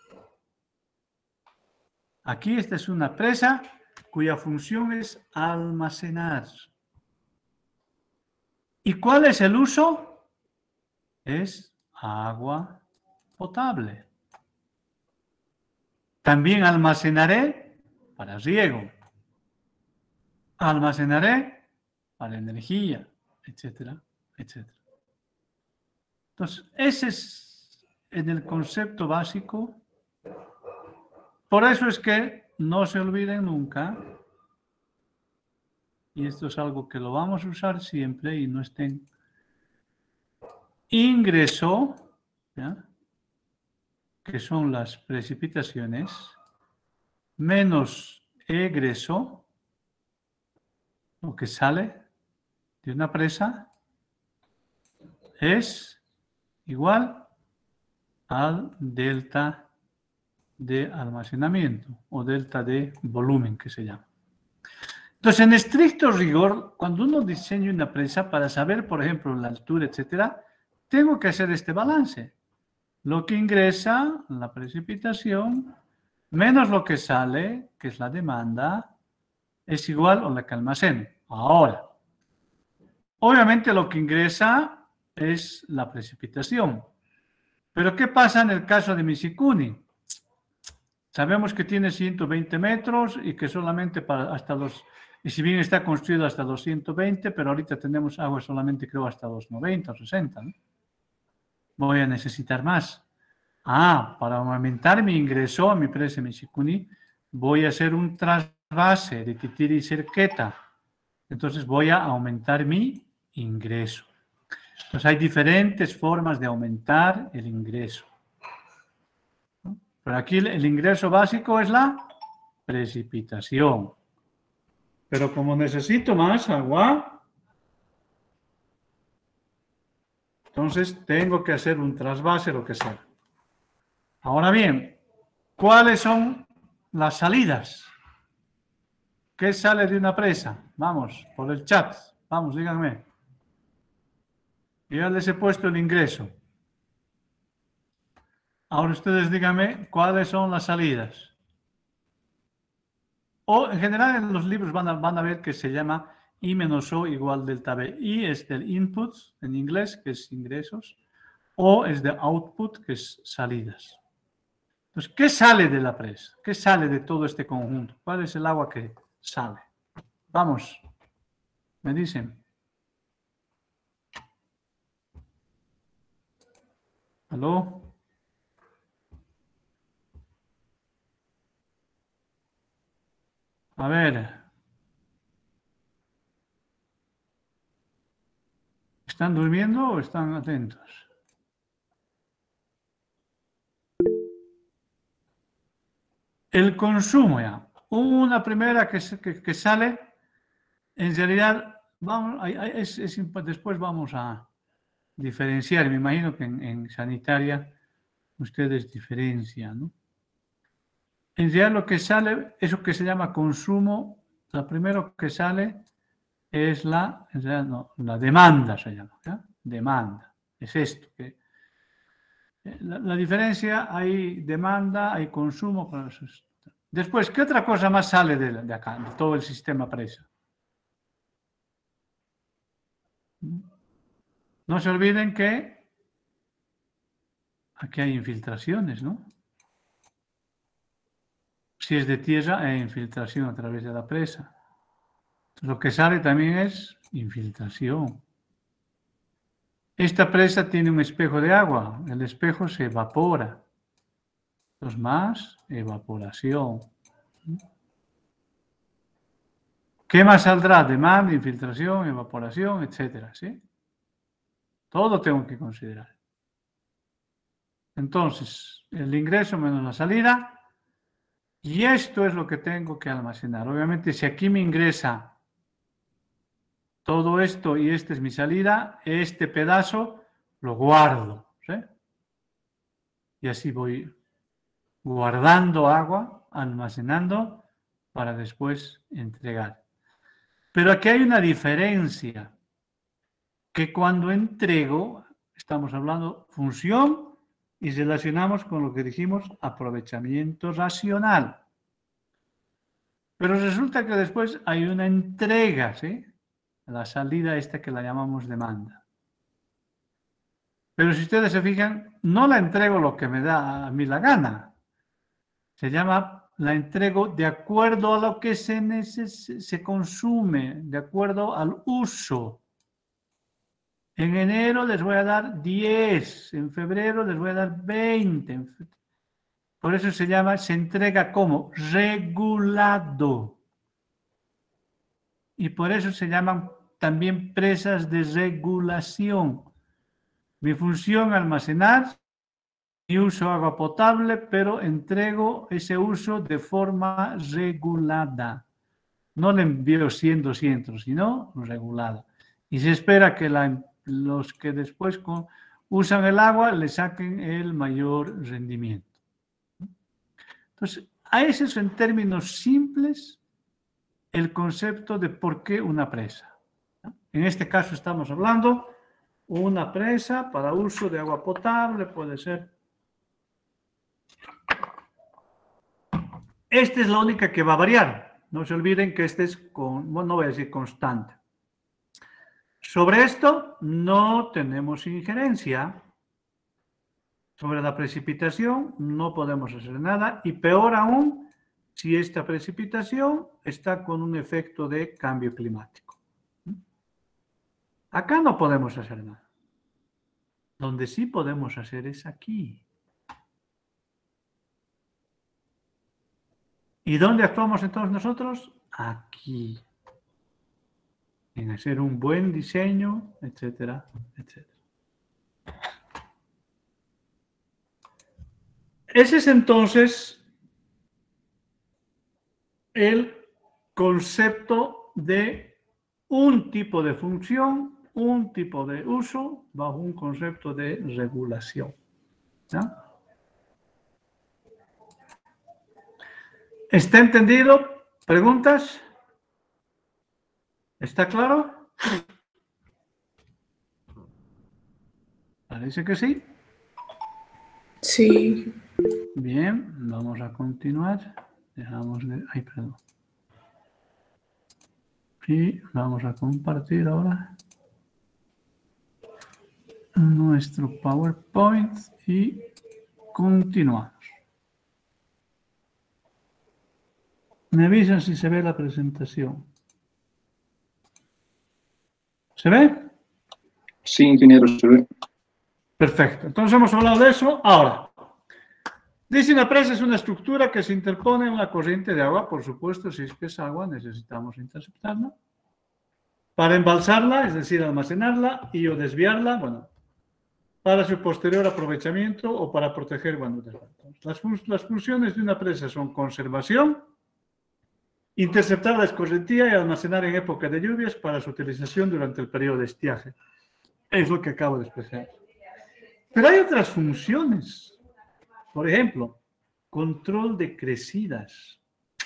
Aquí esta es una presa cuya función es almacenar. ¿Y cuál es el uso? Es agua potable. También almacenaré para riego. Almacenaré para energía, etcétera, etcétera. Entonces, ese es en el concepto básico. Por eso es que no se olviden nunca, y esto es algo que lo vamos a usar siempre y no estén, ingreso, ¿ya?, que son las precipitaciones, menos egreso, lo que sale de una presa, es igual al delta de almacenamiento o delta de volumen que se llama. Entonces, en estricto rigor, cuando uno diseña una presa, para saber, por ejemplo, la altura, etcétera, tengo que hacer este balance. Lo que ingresa, la precipitación, menos lo que sale, que es la demanda, es igual a la que almaceno. Ahora, obviamente lo que ingresa es la precipitación. Pero ¿qué pasa en el caso de Misikuni? Sabemos que tiene 120 metros y que solamente y si bien está construido hasta los 120, pero ahorita tenemos agua solamente creo hasta los 90 o 60, ¿no? Voy a necesitar más. Para aumentar mi ingreso a mi presa Misikuni, voy a hacer un trasvase de Titiri y Cerqueta. Entonces voy a aumentar mi ingreso. Entonces hay diferentes formas de aumentar el ingreso. Pero aquí el ingreso básico es la precipitación. Pero como necesito más agua, entonces tengo que hacer un trasvase, lo que sea. Ahora bien, ¿cuáles son las salidas? ¿Qué sale de una presa? Vamos, por el chat. Vamos, díganme. Yo ya les he puesto el ingreso. Ahora ustedes díganme cuáles son las salidas. O en general en los libros van a ver que se llama I menos O igual delta B. I es del input en inglés, que es ingresos. O es de output, que es salidas. Entonces, ¿qué sale de la presa? ¿Qué sale de todo este conjunto? ¿Cuál es el agua que sale? Vamos, me dicen. ¿Aló? A ver. ¿Están durmiendo o están atentos? El consumo ya. Una primera que sale, en realidad, vamos, después vamos a diferenciar. Me imagino que en sanitaria ustedes diferencian, ¿no? En realidad lo que sale, eso que se llama consumo, lo primero que sale es la demanda, se llama, ¿ya? Demanda. Es esto. La diferencia, hay demanda, hay consumo. Después, ¿qué otra cosa más sale de acá, de todo el sistema presa? No se olviden que aquí hay infiltraciones, ¿no? Si es de tierra, hay infiltración a través de la presa. Lo que sale también es infiltración. Esta presa tiene un espejo de agua. El espejo se evapora. Entonces, más evaporación. ¿Qué más saldrá? Demanda, infiltración, evaporación, etcétera, ¿sí? Todo tengo que considerar. Entonces, el ingreso menos la salida. Y esto es lo que tengo que almacenar. Obviamente, si aquí me ingresa todo esto y esta es mi salida, este pedazo lo guardo, ¿sí? Y así voy guardando agua, almacenando para después entregar. Pero aquí hay una diferencia, que cuando entrego, estamos hablando función y relacionamos con lo que dijimos, aprovechamiento racional. Pero resulta que después hay una entrega, ¿sí? La salida esta que la llamamos demanda. Pero si ustedes se fijan, no la entrego lo que me da a mí la gana. Se llama, la entrego de acuerdo a lo que se consume, de acuerdo al uso. En enero les voy a dar 10, en febrero les voy a dar 20. Por eso se llama, se entrega como regulado. Y por eso se llaman también presas de regulación. Mi función, almacenar, mi uso agua potable, pero entrego ese uso de forma regulada. No le envío 100, 200, sino regulada. Y se espera que los que después usan el agua le saquen el mayor rendimiento. Entonces, a ese es en términos simples el concepto de por qué una presa. En este caso estamos hablando una presa para uso de agua potable, puede ser. Esta es la única que va a variar. No se olviden que este es, no voy a decir constante. Sobre esto no tenemos injerencia. Sobre la precipitación no podemos hacer nada. Y peor aún, si esta precipitación está con un efecto de cambio climático. Acá no podemos hacer nada. Donde sí podemos hacer es aquí. ¿Y dónde actuamos entonces nosotros? Aquí. En hacer un buen diseño, etcétera, etcétera. Ese es entonces el concepto de un tipo de función, un tipo de uso, bajo un concepto de regulación. ¿Ya? ¿Está entendido? ¿Preguntas? ¿Está claro? Parece que sí. Sí. Bien, vamos a continuar. Dejamos de... Ay, perdón. Y vamos a compartir ahora nuestro PowerPoint y continuamos. Me avisan si se ve la presentación. ¿Se ve? Sí, ingeniero, se ve. Perfecto. Entonces hemos hablado de eso. Ahora, dice una presa es una estructura que se interpone en una corriente de agua. Por supuesto, si es que es agua, necesitamos interceptarla. Para embalsarla, es decir, almacenarla y o desviarla, bueno, para su posterior aprovechamiento o para proteger, bueno, las funciones de una presa son conservación, interceptar la escorrentía y almacenar en época de lluvias para su utilización durante el periodo de estiaje. Es lo que acabo de expresar. Pero hay otras funciones. Por ejemplo, control de crecidas.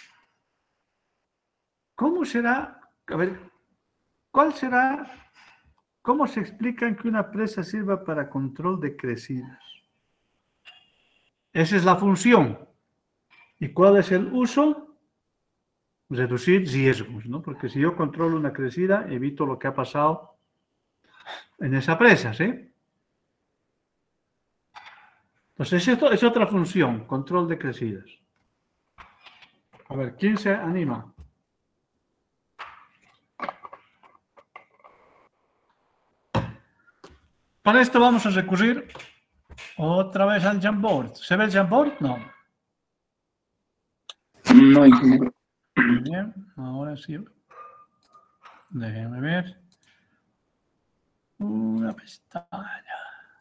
¿Cómo será? A ver, ¿cuál será? ¿Cómo se explica que una presa sirva para control de crecidas? Esa es la función. ¿Y cuál es el uso? Reducir riesgos, ¿no? Porque si yo controlo una crecida, evito lo que ha pasado en esa presa, ¿sí? Entonces, esto es otra función, control de crecidas. A ver, ¿quién se anima? Para esto vamos a recurrir otra vez al Jamboard. ¿Se ve el Jamboard? No. No, ingeniero. Muy bien, ahora sí. Déjenme ver. Una pestaña.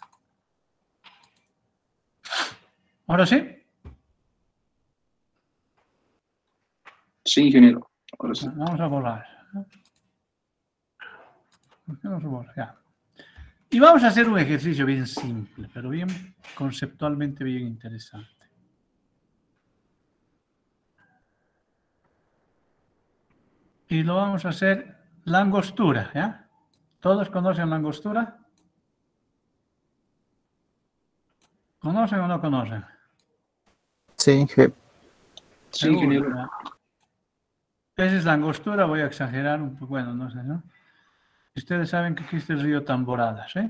¿Ahora sí? Sí, ingeniero. Ahora sí. Vamos a borrar. ¿Por qué no se borra? Ya. Y vamos a hacer un ejercicio bien simple, pero bien conceptualmente bien interesante. Y lo vamos a hacer la angostura, ¿ya? ¿Todos conocen la angostura? ¿Conocen o no conocen? Sí, Sí, ingeniero. ¿Ya? Esa es la angostura, voy a exagerar un poco, bueno, no sé, ¿no? Ustedes saben que existe el río Tamborada, ¿sí?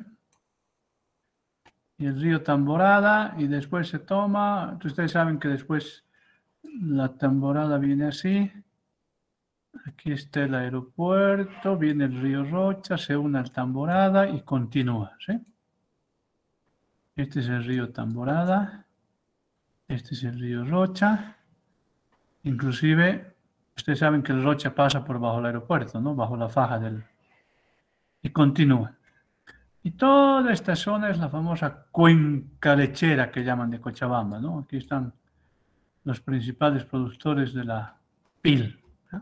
Y el río Tamborada, y después se toma, ustedes saben que después la Tamborada viene así. Aquí está el aeropuerto, viene el río Rocha, se une al Tamborada y continúa, ¿sí? Este es el río Tamborada, este es el río Rocha. Inclusive, ustedes saben que el Rocha pasa por bajo el aeropuerto, ¿no? Bajo la faja del... y continúa. Y toda esta zona es la famosa cuenca lechera que llaman de Cochabamba, ¿no? Aquí están los principales productores de la pil.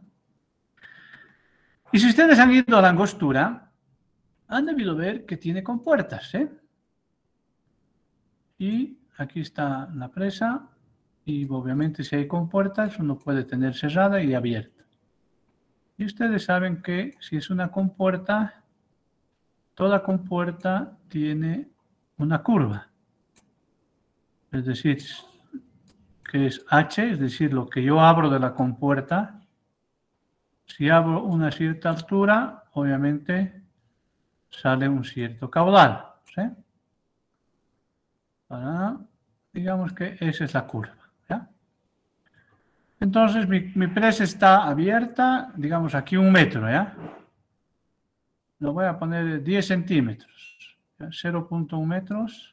Y si ustedes han ido a la angostura, han debido ver que tiene compuertas, ¿eh? Y aquí está la presa, y obviamente si hay compuertas, uno puede tener cerrada y abierta. Y ustedes saben que si es una compuerta, toda compuerta tiene una curva. Es decir, que es H, es decir, lo que yo abro de la compuerta. Si abro una cierta altura, obviamente sale un cierto caudal, ¿sí? Digamos que esa es la curva, ¿ya? Entonces mi presa está abierta, digamos aquí 1 metro, ¿ya? Lo voy a poner 10 centímetros, 0.1 metros,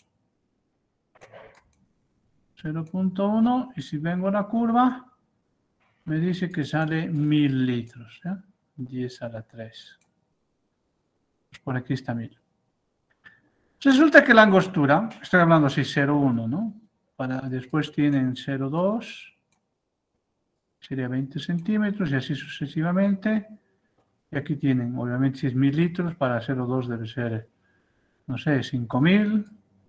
0.1, y si vengo a la curva, me dice que sale 1000 litros, ¿ya? 10 a la 3. Pues por aquí está 1000. Resulta que la angostura, estoy hablando así 0,1, ¿no? Después tienen 0,2, sería 20 centímetros y así sucesivamente. Y aquí tienen, obviamente, 6.000 litros, para 0,2 debe ser, no sé, 5.000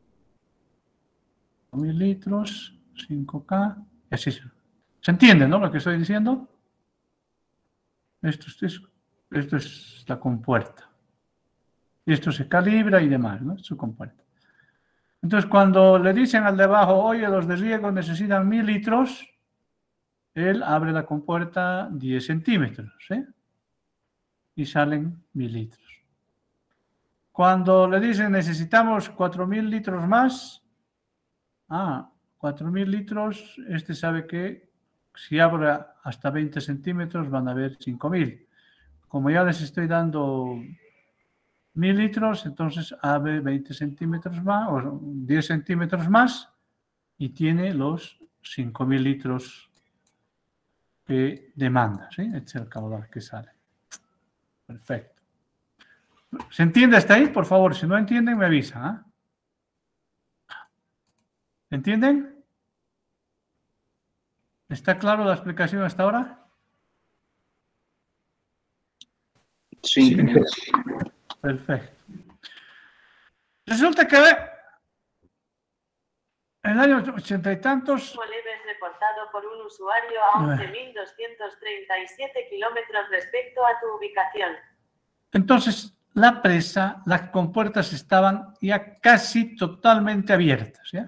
litros, 5K, y así. ¿Se entiende, no, lo que estoy diciendo? Esto es la compuerta. Y esto se calibra y demás, ¿no? Su compuerta. Entonces, cuando le dicen al de abajo, oye, los de riego necesitan 1.000 litros, él abre la compuerta 10 centímetros, ¿eh? Y salen 1.000 litros. Cuando le dicen necesitamos 4.000 litros más, 4.000 litros, este sabe que si abre hasta 20 centímetros van a haber 5.000. Como ya les estoy dando 1.000 litros, entonces abre 20 centímetros más, o 10 centímetros más, y tiene los 5.000 litros que demanda, ¿sí? Este es el caudal que sale. Perfecto. ¿Se entiende hasta ahí? Por favor, si no entienden, me avisan. ¿Entienden? ¿Está claro la explicación hasta ahora? Sí, ingeniero. Perfecto. Resulta que en el año 80 y tantos... Es reportado por un usuario a 11.237 kilómetros respecto a tu ubicación. Entonces, la presa, las compuertas estaban ya casi totalmente abiertas, ¿ya?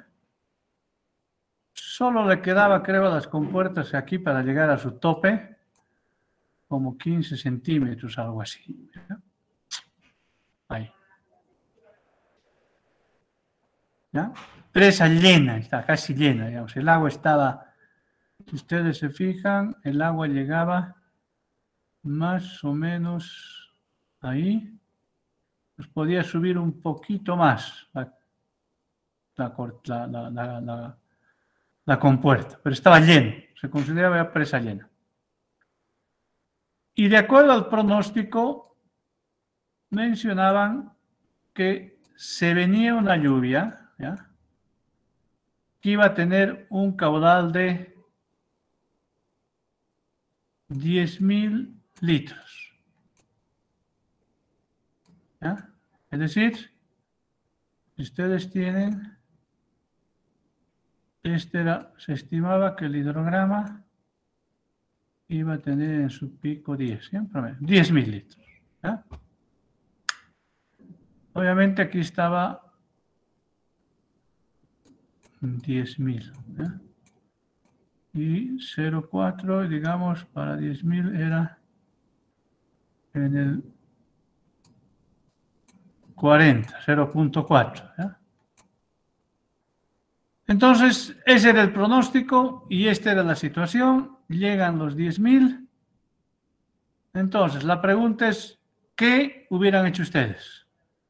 Solo le quedaba, creo, a las compuertas aquí para llegar a su tope, como 15 centímetros, algo así, ¿ya? Ahí. ¿Ya? Presa llena, está casi llena, digamos. El agua estaba, si ustedes se fijan, el agua llegaba más o menos ahí. Pues podía subir un poquito más la compuerta, pero estaba lleno, se consideraba presa llena. Y de acuerdo al pronóstico, mencionaban que se venía una lluvia, ¿ya? Que iba a tener un caudal de 10.000 litros. ¿Ya? Es decir, si ustedes tienen, se estimaba que el hidrograma iba a tener en su pico 10.000 litros. ¿Ya? Obviamente aquí estaba 10.000. ¿Ya? Y 0,4, digamos, para 10.000 era en el 40, 0,4. ¿Ya? Entonces, ese era el pronóstico y esta era la situación. Llegan los 10.000. Entonces, la pregunta es, ¿qué hubieran hecho ustedes?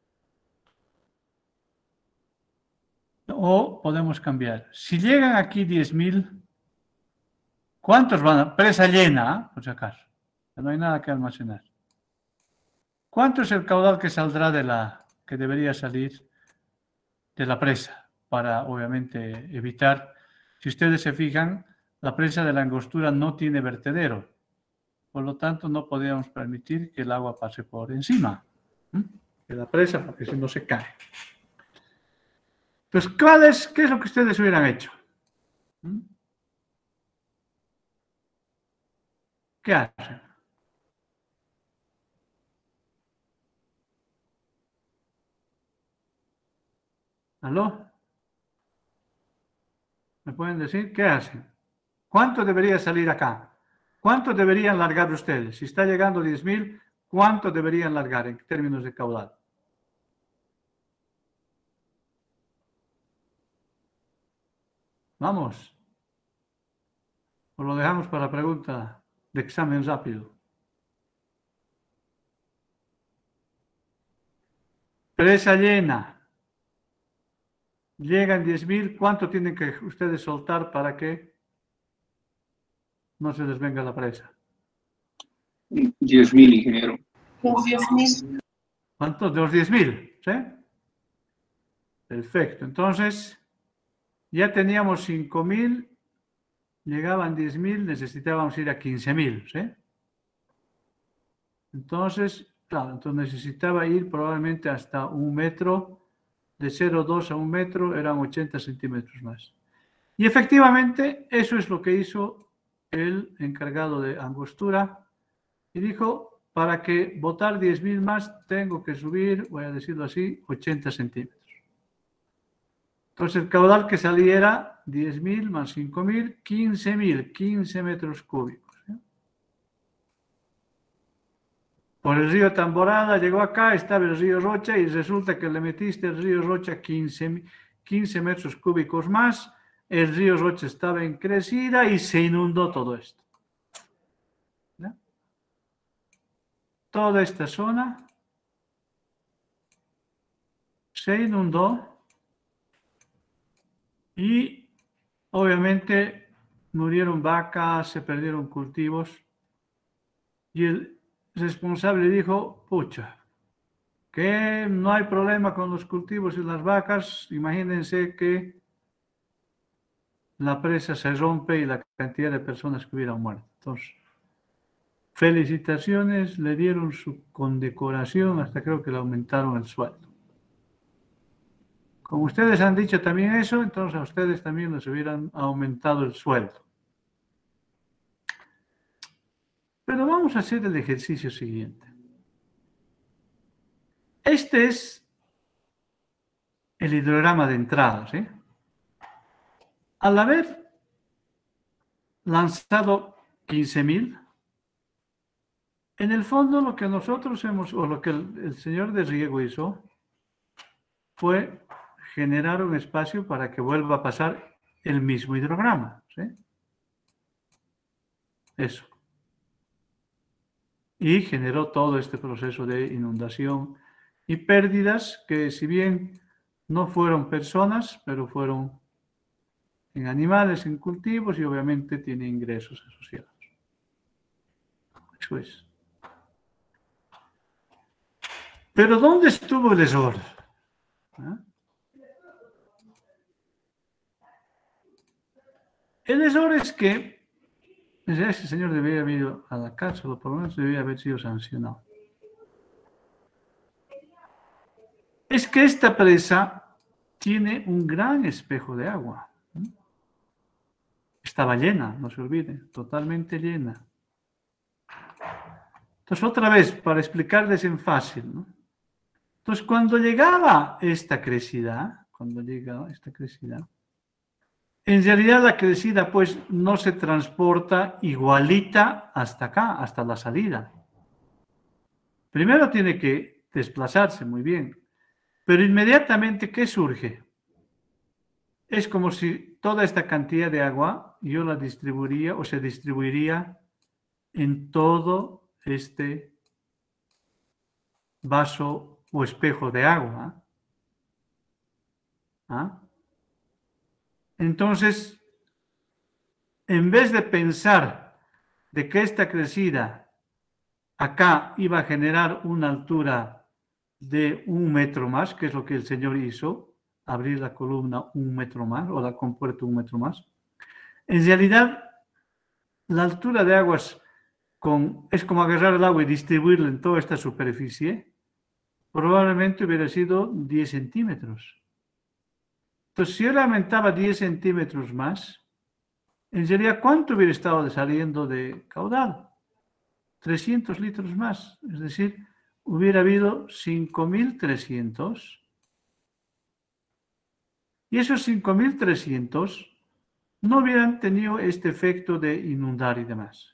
O podemos cambiar. Si llegan aquí 10.000, ¿cuántos van a? Presa llena, por si acaso. No hay nada que almacenar. ¿Cuánto es el caudal que saldrá que debería salir de la presa? Para, obviamente, evitar, si ustedes se fijan, la presa de la Angostura no tiene vertedero. Por lo tanto, no podríamos permitir que el agua pase por encima de la presa, porque si no se cae. Entonces, ¿qué es lo que ustedes hubieran hecho? ¿Qué hacen? ¿Aló? ¿Me pueden decir qué hacen? ¿Cuánto debería salir acá? ¿Cuánto deberían largar ustedes? Si está llegando 10.000, ¿cuánto deberían largar en términos de caudal? Vamos. ¿O lo dejamos para la pregunta de examen rápido? Presa llena. Llegan 10.000, ¿cuánto tienen que ustedes soltar para que no se les venga la presa? 10.000, ingeniero. Los 10.000. ¿Cuántos? De los 10.000, ¿sí? Perfecto. Entonces, ya teníamos 5.000 llegaban 10.000, necesitábamos ir a 15.000, ¿sí? Entonces, claro, entonces necesitaba ir probablemente hasta 1 metro, de 0,2 a 1 metro eran 80 centímetros más. Y efectivamente, eso es lo que hizo el encargado de angostura y dijo, para que botar 10.000 más, tengo que subir, voy a decirlo así, 80 centímetros. Entonces, el caudal que saliera 10.000 más 5.000, 15.000, 15 metros cúbicos. Por el río Tamborada llegó acá, estaba el río Rocha y resulta que le metiste el río Rocha 15 metros cúbicos más, el río Rocha estaba en crecida y se inundó todo esto. ¿Ya? Toda esta zona se inundó y obviamente murieron vacas, se perdieron cultivos y el responsable dijo, pucha, que no hay problema con los cultivos y las vacas, imagínense que la presa se rompe y la cantidad de personas que hubieran muerto. Entonces, felicitaciones, le dieron su condecoración, hasta creo que le aumentaron el sueldo. Como ustedes han dicho también eso, entonces a ustedes también les hubieran aumentado el sueldo. Pero vamos a hacer el ejercicio siguiente. Este es el hidrograma de entrada, ¿sí? Al haber lanzado 15.000, en el fondo lo que nosotros hemos, o lo que el señor de riego hizo, fue generar un espacio para que vuelva a pasar el mismo hidrograma, ¿sí? Eso. Y generó todo este proceso de inundación y pérdidas que, si bien no fueron personas, pero fueron en animales, en cultivos y obviamente tiene ingresos asociados. Eso es. Pero ¿dónde estuvo el error? ¿Ah? El error es que ese señor debería haber ido a la cárcel, o por lo menos debería haber sido sancionado. Es que esta presa tiene un gran espejo de agua. Estaba llena, no se olvide, totalmente llena. Entonces, otra vez, para explicarles en fácil, ¿no? Entonces, cuando llegaba esta crecida, en realidad la crecida pues no se transporta igualita hasta acá, hasta la salida. Primero tiene que desplazarse muy bien, pero inmediatamente, ¿qué surge? Es como si toda esta cantidad de agua yo la distribuiría o se distribuiría en todo este vaso o espejo de agua. ¿Ah? Entonces, en vez de pensar de que esta crecida acá iba a generar una altura de 1 metro más, que es lo que el señor hizo, abrir la columna 1 metro más o la compuerta 1 metro más, en realidad la altura de aguas es como agarrar el agua y distribuirla en toda esta superficie, probablemente hubiera sido 10 centímetros. Entonces, si yo le aumentaba 10 centímetros más, en realidad, ¿cuánto hubiera estado saliendo de caudal? 300 litros más. Es decir, hubiera habido 5.300. Y esos 5.300 no hubieran tenido este efecto de inundar y demás.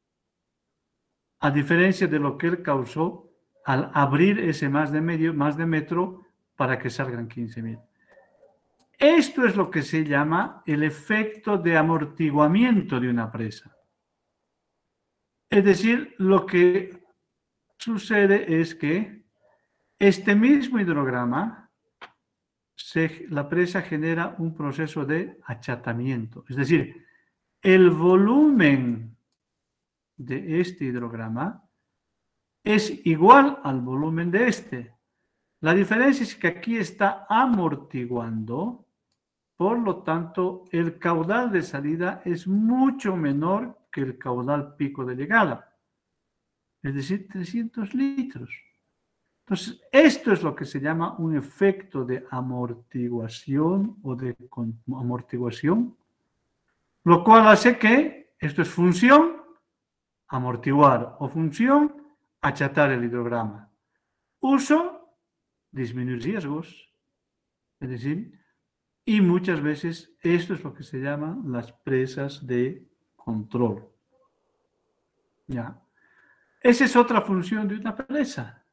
A diferencia de lo que él causó al abrir ese más de metro para que salgan 15.000. Esto es lo que se llama el efecto de amortiguamiento de una presa. Es decir, lo que sucede es que este mismo hidrograma, la presa genera un proceso de achatamiento. Es decir, el volumen de este hidrograma es igual al volumen de este. La diferencia es que aquí está amortiguando Por lo tanto, el caudal de salida es mucho menor que el caudal pico de llegada, es decir, 300 litros. Entonces, esto es lo que se llama un efecto de amortiguación o de amortiguación, lo cual hace que esto es función amortiguar o función achatar el hidrograma. Uso, disminuir riesgos, es decir, y muchas veces esto es lo que se llaman las presas de control. ¿Ya? Esa es otra función de una presa.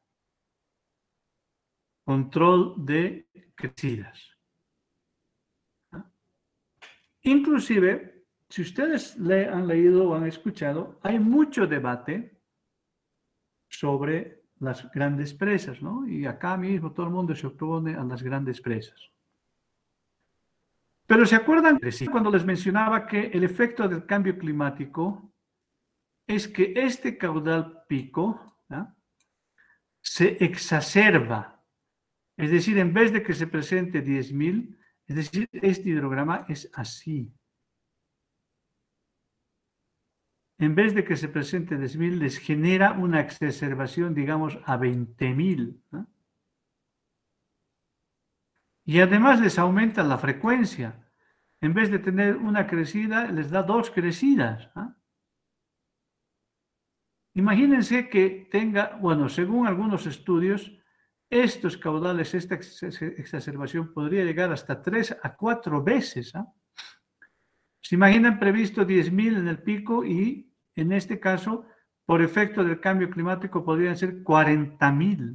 Control de crecidas. ¿Ya? Inclusive, si ustedes han leído o han escuchado, hay mucho debate sobre las grandes presas, ¿no? Y acá mismo todo el mundo se opone a las grandes presas. Pero ¿se acuerdan cuando les mencionaba que el efecto del cambio climático es que este caudal pico, ¿ya?, se exacerba? Es decir, en vez de que se presente 10.000, es decir, este hidrograma es así. En vez de que se presente 10.000, les genera una exacerbación, digamos, a 20.000. ¿No? Y además les aumenta la frecuencia. En vez de tener una crecida, les da 2 crecidas. ¿No? Imagínense que tenga, bueno, según algunos estudios, estos caudales, esta exacerbación podría llegar hasta 3 a 4 veces. ¿No? Se imaginan previsto 10.000 en el pico y en este caso, por efecto del cambio climático, podrían ser 40.000.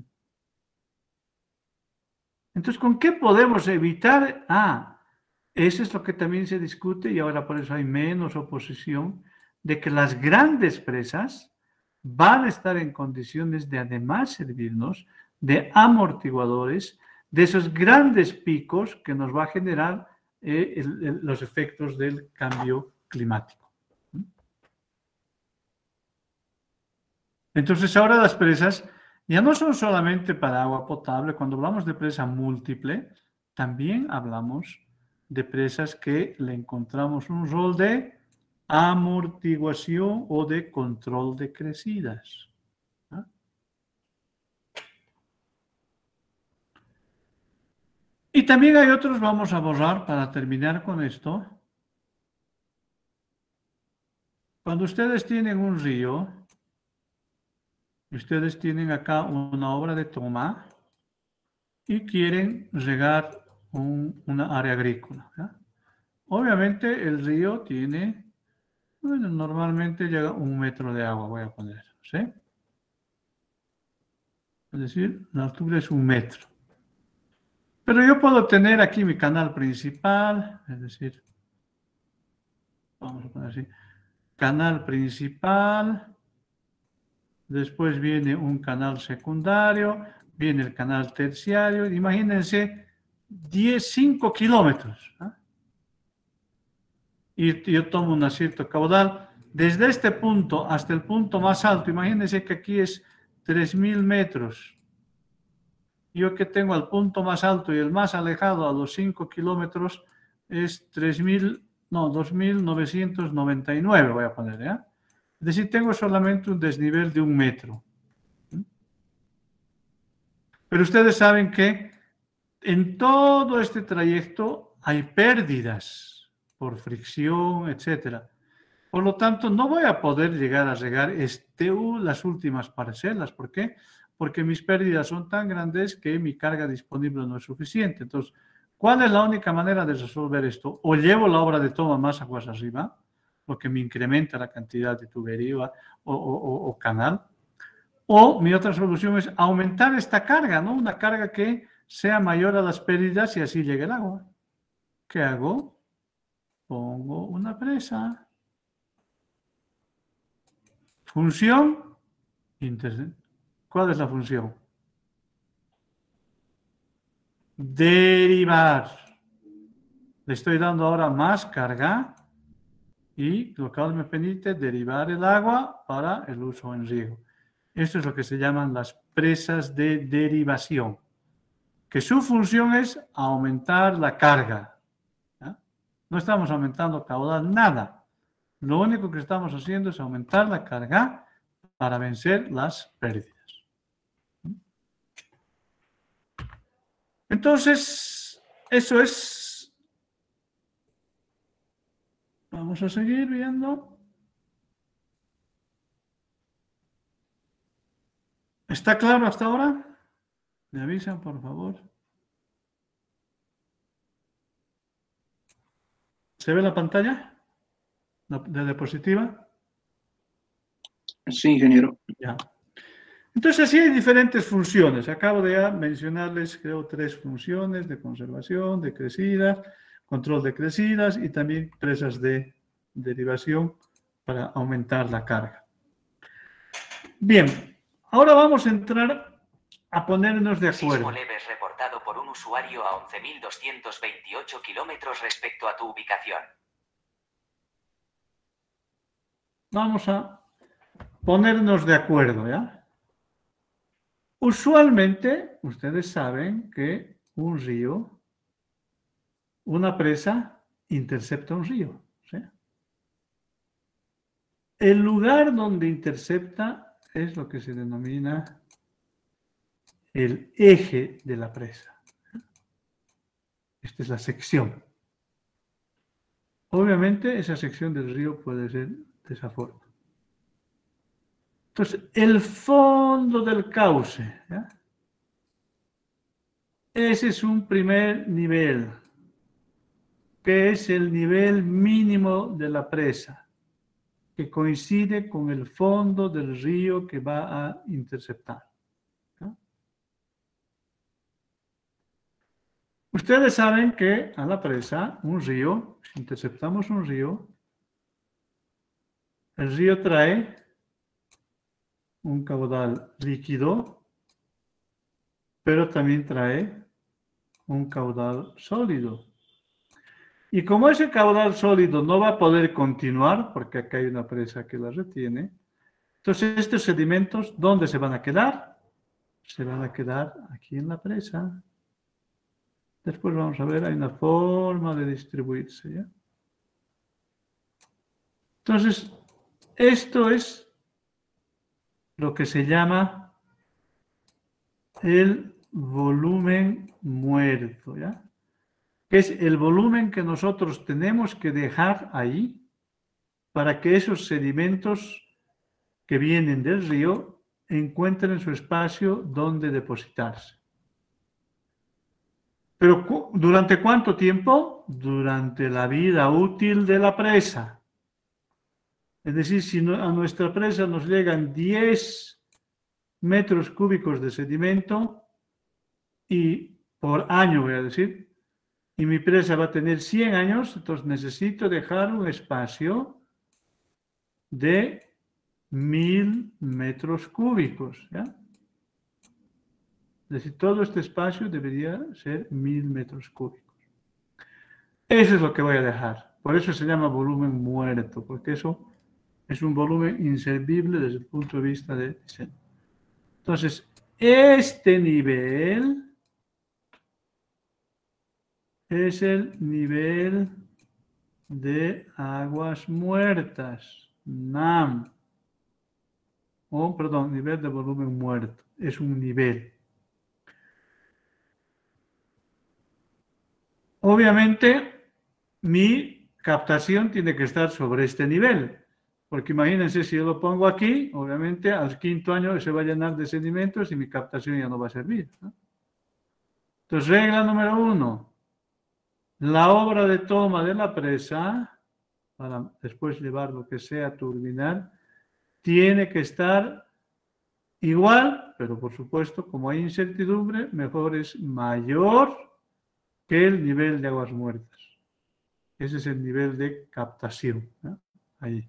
Entonces, ¿con qué podemos evitar? Eso es lo que también se discute y ahora por eso hay menos oposición, de que las grandes presas van a estar en condiciones de además servirnos de amortiguadores de esos grandes picos que nos va a generar los efectos del cambio climático. Entonces ahora las presas ya no son solamente para agua potable. Cuando hablamos de presa múltiple, también hablamos de presas que le encontramos un rol de amortiguación o de control de crecidas. ¿Ah? Y también hay otros, vamos a borrar para terminar con esto. Cuando ustedes tienen un río, ustedes tienen acá una obra de toma y quieren regar una área agrícola. ¿Ya? Obviamente el río tiene, bueno, normalmente llega 1 metro de agua, voy a poner, ¿sí? Es decir, la altura es 1 metro. Pero yo puedo tener aquí mi canal principal, es decir, vamos a poner así, canal principal. Después viene un canal secundario, viene el canal terciario. Imagínense 5 kilómetros. ¿Eh? Y yo tomo un cierto caudal. Desde este punto hasta el punto más alto, imagínense que aquí es 3.000 metros. Yo que tengo al punto más alto y el más alejado a los 5 kilómetros es 2.999, voy a poner, ¿ya? Es decir, tengo solamente un desnivel de 1 metro. Pero ustedes saben que en todo este trayecto hay pérdidas por fricción, etc. Por lo tanto, no voy a poder llegar a regar las últimas parcelas. ¿Por qué? Porque mis pérdidas son tan grandes que mi carga disponible no es suficiente. Entonces, ¿cuál es la única manera de resolver esto? O llevo la obra de toma más aguas arriba, lo que me incrementa la cantidad de tubería o canal. O mi otra solución es aumentar esta carga, ¿no? Una carga que sea mayor a las pérdidas y así llegue el agua. ¿Qué hago? Pongo una presa. Función. ¿Cuál es la función? Derivar. Le estoy dando ahora más carga. Y lo cual me permite derivar el agua para el uso en riego. Esto es lo que se llaman las presas de derivación, que su función es aumentar la carga. No estamos aumentando caudal, nada. Lo único que estamos haciendo es aumentar la carga para vencer las pérdidas. Entonces, eso es. Vamos a seguir viendo. ¿Está claro hasta ahora? ¿Me avisan, por favor? ¿Se ve la pantalla? ¿De diapositiva? Sí, ingeniero. Ya. Entonces, así hay diferentes funciones. Acabo de mencionarles, creo, 3 funciones de conservación, de crecidas, control de crecidas y también presas de derivación para aumentar la carga. Bien, ahora vamos a entrar a ponernos de acuerdo. Sismo leves reportado por un usuario a 11.228 kilómetros respecto a tu ubicación. Vamos a ponernos de acuerdo, ¿ya? Usualmente, ustedes saben que un río, una presa, intercepta un río, ¿sí? El lugar donde intercepta es lo que se denomina el eje de la presa. Esta es la sección. Obviamente, esa sección del río puede ser de esa forma. Entonces, el fondo del cauce, ¿ya? Ese es un primer nivel, que es el nivel mínimo de la presa, que coincide con el fondo del río que va a interceptar. ¿Ya? Ustedes saben que a la presa, un río, si interceptamos un río, el río trae un caudal líquido, pero también trae un caudal sólido. Y como ese caudal sólido no va a poder continuar, porque acá hay una presa que la retiene, entonces estos sedimentos, ¿dónde se van a quedar? Se van a quedar aquí en la presa. Después vamos a ver, hay una forma de distribuirse, ¿ya? Entonces, esto es lo que se llama el volumen muerto, ¿ya? Que es el volumen que nosotros tenemos que dejar ahí para que esos sedimentos que vienen del río encuentren su espacio donde depositarse. ¿Pero durante cuánto tiempo? Durante la vida útil de la presa. Es decir, si a nuestra presa nos llegan 10 metros cúbicos de sedimento y por año, voy a decir, y mi presa va a tener 100 años, entonces necesito dejar un espacio de 1000 metros cúbicos, ¿ya? Es decir, todo este espacio debería ser 1000 metros cúbicos. Eso es lo que voy a dejar. Por eso se llama volumen muerto, porque eso es un volumen inservible desde el punto de vista de diseño. Entonces, este nivel es el nivel de aguas muertas, NAM. Perdón, nivel de volumen muerto. Es un nivel. Obviamente, mi captación tiene que estar sobre este nivel. Porque imagínense, si yo lo pongo aquí, obviamente al 5.º año se va a llenar de sedimentos y mi captación ya no va a servir, ¿no? Entonces, regla número 1. La obra de toma de la presa, para después llevar lo que sea turbinar, tiene que estar igual, pero por supuesto, como hay incertidumbre, mejor es mayor que el nivel de aguas muertas. Ese es el nivel de captación, ¿no? Ahí.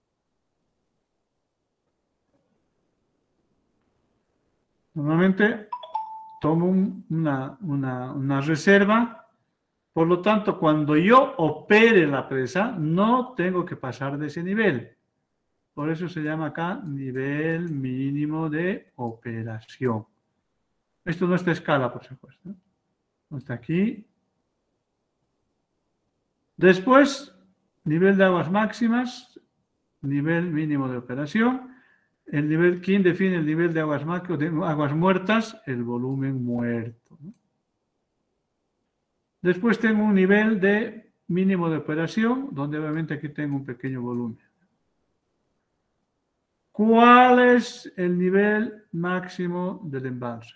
Normalmente tomo una reserva, por lo tanto, cuando yo opere la presa, no tengo que pasar de ese nivel. Por eso se llama acá nivel mínimo de operación. Esto no está a escala, por supuesto, ¿no? No está aquí. Después, nivel de aguas máximas, nivel mínimo de operación. ¿Quién define el nivel de aguas muertas? El volumen muerto, ¿no? Después tengo un nivel de mínimo de operación, donde obviamente aquí tengo un pequeño volumen. ¿Cuál es el nivel máximo del embalse?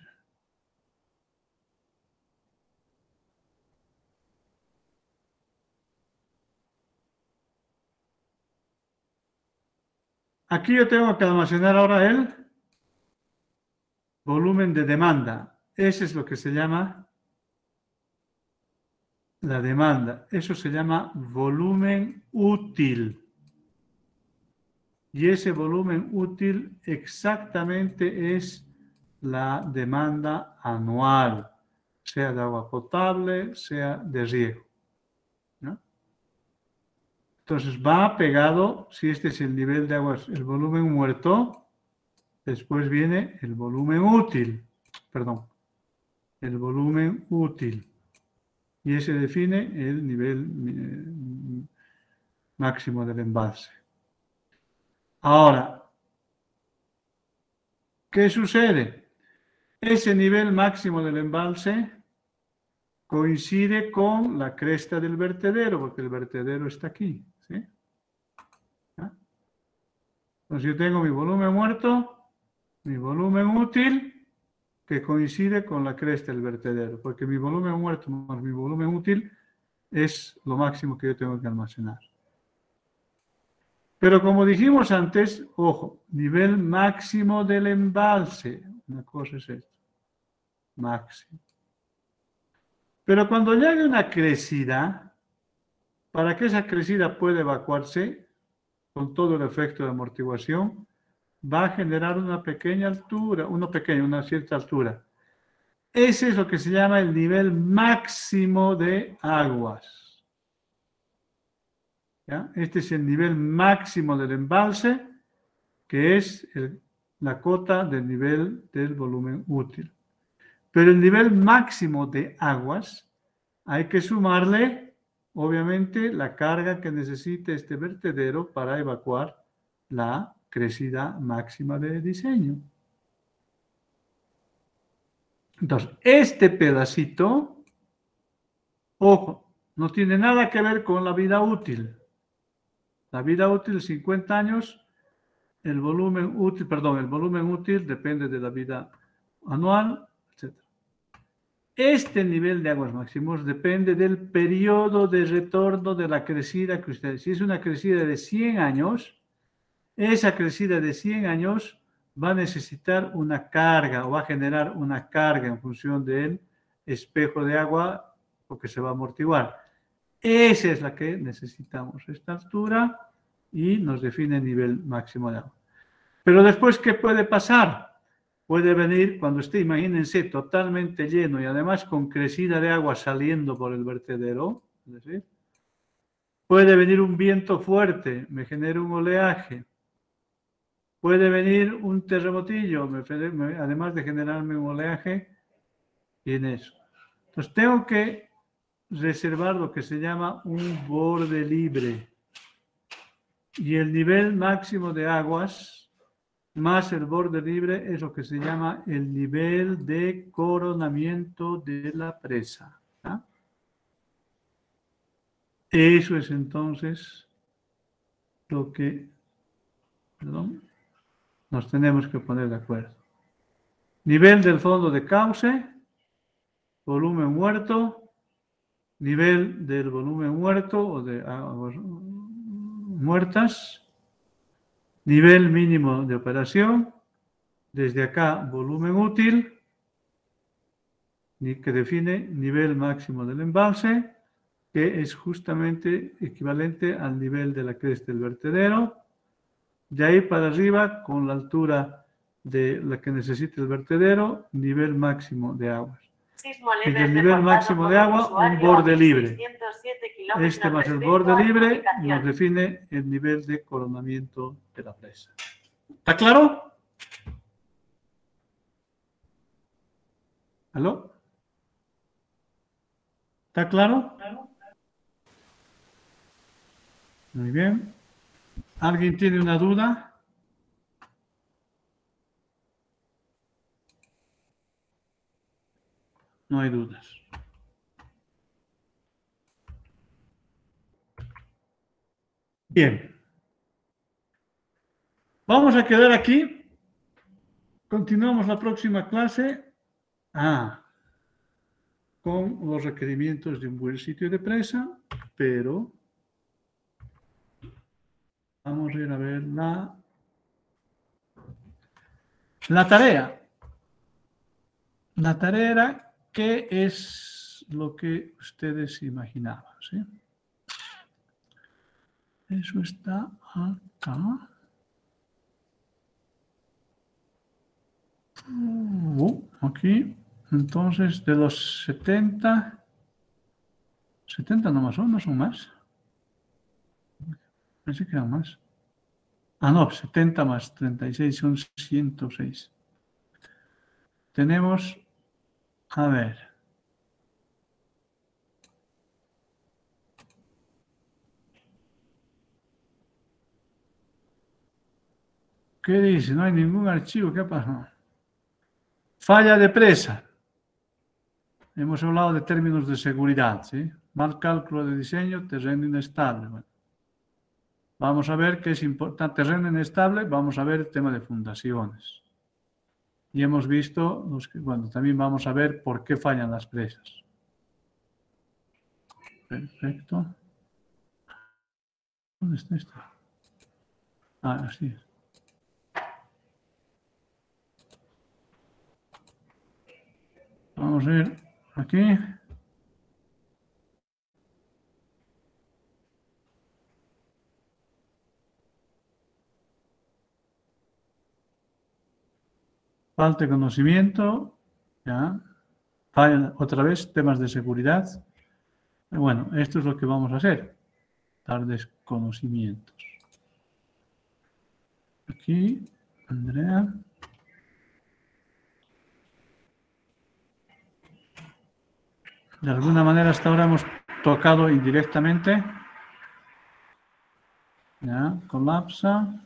Aquí yo tengo que almacenar ahora el volumen de demanda. Ese es lo que se llama la demanda. Eso se llama volumen útil. Y ese volumen útil exactamente es la demanda anual, sea de agua potable, sea de riego, ¿no? Entonces va pegado, si este es el nivel de aguas, el volumen muerto, después viene el volumen útil, perdón, el volumen útil. Y ese define el nivel máximo del embalse. Ahora, ¿qué sucede? Ese nivel máximo del embalse coincide con la cresta del vertedero, porque el vertedero está aquí, ¿sí? ¿Ah? Entonces yo tengo mi volumen muerto, mi volumen útil, que coincide con la cresta del vertedero, porque mi volumen muerto más mi volumen útil es lo máximo que yo tengo que almacenar. Pero como dijimos antes, ojo, nivel máximo del embalse, una cosa es esto, máximo. Pero cuando llegue una crecida, para que esa crecida pueda evacuarse con todo el efecto de amortiguación, va a generar una pequeña altura, una cierta altura. Ese es lo que se llama el nivel máximo de aguas. ¿Ya? Este es el nivel máximo del embalse, que es la cota del nivel del volumen útil. Pero el nivel máximo de aguas hay que sumarle, obviamente, la carga que necesita este vertedero para evacuar la crecida máxima de diseño. Entonces, este pedacito, ojo, no tiene nada que ver con la vida útil. La vida útil, 50 años, el volumen útil depende de la vida anual, etc. Este nivel de aguas máximos depende del periodo de retorno de la crecida que ustedes. Si es una crecida de 100 años, esa crecida de 100 años va a necesitar una carga o va a generar una carga en función del espejo de agua porque se va a amortiguar. Esa es la que necesitamos, esta altura, y nos define el nivel máximo de agua. Pero después, ¿qué puede pasar? Puede venir cuando esté, imagínense, totalmente lleno y además con crecida de agua saliendo por el vertedero, es decir, puede venir un viento fuerte, me genera un oleaje. Puede venir un terremotillo, además de generarme un oleaje, y en eso. Entonces tengo que reservar lo que se llama un borde libre. Y el nivel máximo de aguas más el borde libre es lo que se llama el nivel de coronamiento de la presa. ¿Ah? Eso es entonces lo que nos tenemos que poner de acuerdo. Nivel del fondo de cauce, volumen muerto, nivel del volumen muerto o de aguas muertas, nivel mínimo de operación, desde acá volumen útil, que define nivel máximo del embalse, que es justamente equivalente al nivel de la cresta del vertedero. De ahí para arriba, con la altura de la que necesita el vertedero, nivel máximo de aguas. En el nivel máximo de agua, un borde libre. Este más el borde libre nos define el nivel de coronamiento de la presa. ¿Está claro? ¿Aló? ¿Está claro? Muy bien. ¿Alguien tiene una duda? No hay dudas. Bien. Vamos a quedar aquí. Continuamos la próxima clase. Con los requerimientos de un buen sitio de presa, pero vamos a ir a ver la tarea. La tarea era qué es lo que ustedes imaginaban, ¿sí? Eso está acá. Aquí. Entonces, de los 70 nomás son, no son más. Pensé que eran más. No, 70 más 36 son 106. Tenemos, a ver. ¿Qué dice? No hay ningún archivo. ¿Qué pasó? Falla de presa. Hemos hablado de términos de seguridad, ¿sí? Mal cálculo de diseño, terreno inestable. Bueno, vamos a ver qué es importante. Terreno inestable, vamos a ver el tema de fundaciones. Y hemos visto, también vamos a ver por qué fallan las presas. Perfecto. ¿Dónde está esto? Así es. Vamos a ir aquí. Falta de conocimiento. Ya. Falla otra vez, temas de seguridad. Bueno, esto es lo que vamos a hacer. Dar desconocimientos. Aquí, Andrea. De alguna manera hasta ahora hemos tocado indirectamente. Ya, colapsa.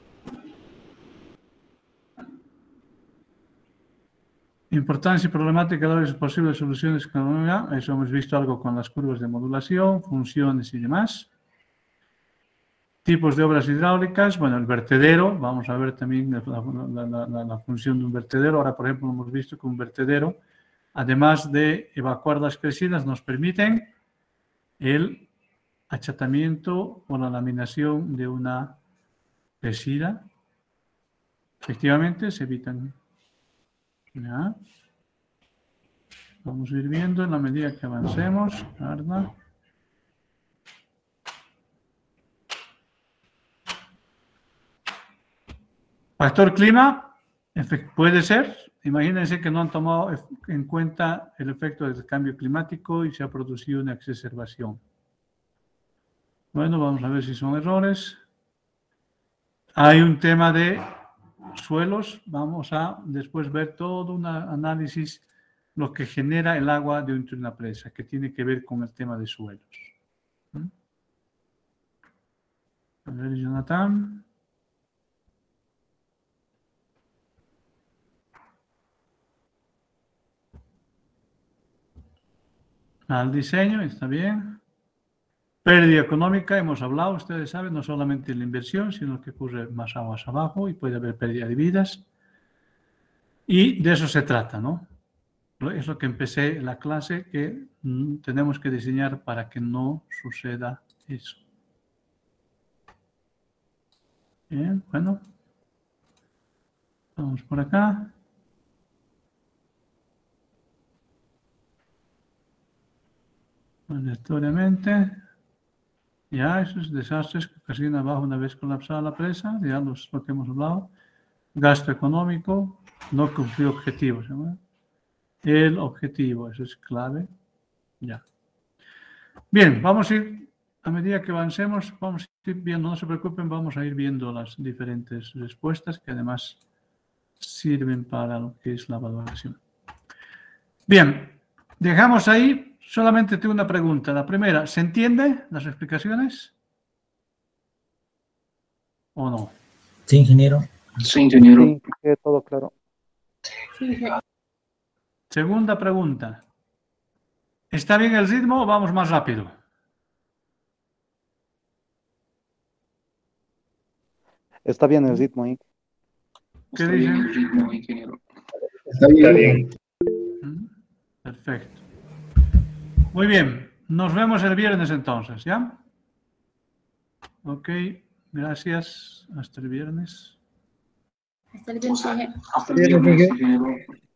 Importancia y problemática de las posibles soluciones. Eso hemos visto algo con las curvas de modulación, funciones y demás. Tipos de obras hidráulicas. Bueno, el vertedero. Vamos a ver también la función de un vertedero. Ahora, por ejemplo, hemos visto que un vertedero, además de evacuar las crecidas, nos permiten el achatamiento o la laminación de una crecida. Efectivamente, se evitan. ¿Ya? Vamos a ir viendo en la medida que avancemos. ¿Verdad? Factor clima, puede ser. Imagínense que no han tomado en cuenta el efecto del cambio climático y se ha producido una exacerbación. Bueno, vamos a ver si son errores. Hay un tema de suelos. Vamos a después ver todo un análisis, lo que genera el agua de una presa, que tiene que ver con el tema de suelos. A ver, Jonathan. Al diseño, está bien. Pérdida económica, hemos hablado, ustedes saben, no solamente la inversión, sino que ocurre más aguas abajo y puede haber pérdida de vidas. Y de eso se trata, ¿no? Es lo que empecé en la clase, que tenemos que diseñar para que no suceda eso. Bien, bueno. Vamos por acá. Aleatoriamente. Ya, esos desastres que ocasionan abajo una vez colapsada la presa, ya lo que hemos hablado. Gasto económico, no cumplir objetivos. ¿No? El objetivo, eso es clave. Ya. Bien, vamos a ir, a medida que avancemos, vamos a ir viendo, no se preocupen, vamos a ir viendo las diferentes respuestas que además sirven para lo que es la valoración. Bien, dejamos ahí. Solamente tengo una pregunta. La primera, ¿se entiende las explicaciones? ¿O no? Sí, ingeniero. Sí, ingeniero. Sí, quede todo claro. Segunda pregunta. ¿Está bien el ritmo o vamos más rápido? Está bien el ritmo, Inge. ¿Qué Está bien dicen? el ritmo, ingeniero. Está bien. Perfecto. Muy bien. Nos vemos el viernes entonces, ¿ya? Ok. Gracias. Hasta el viernes. Hasta el viernes. Hasta el viernes, ingeniero.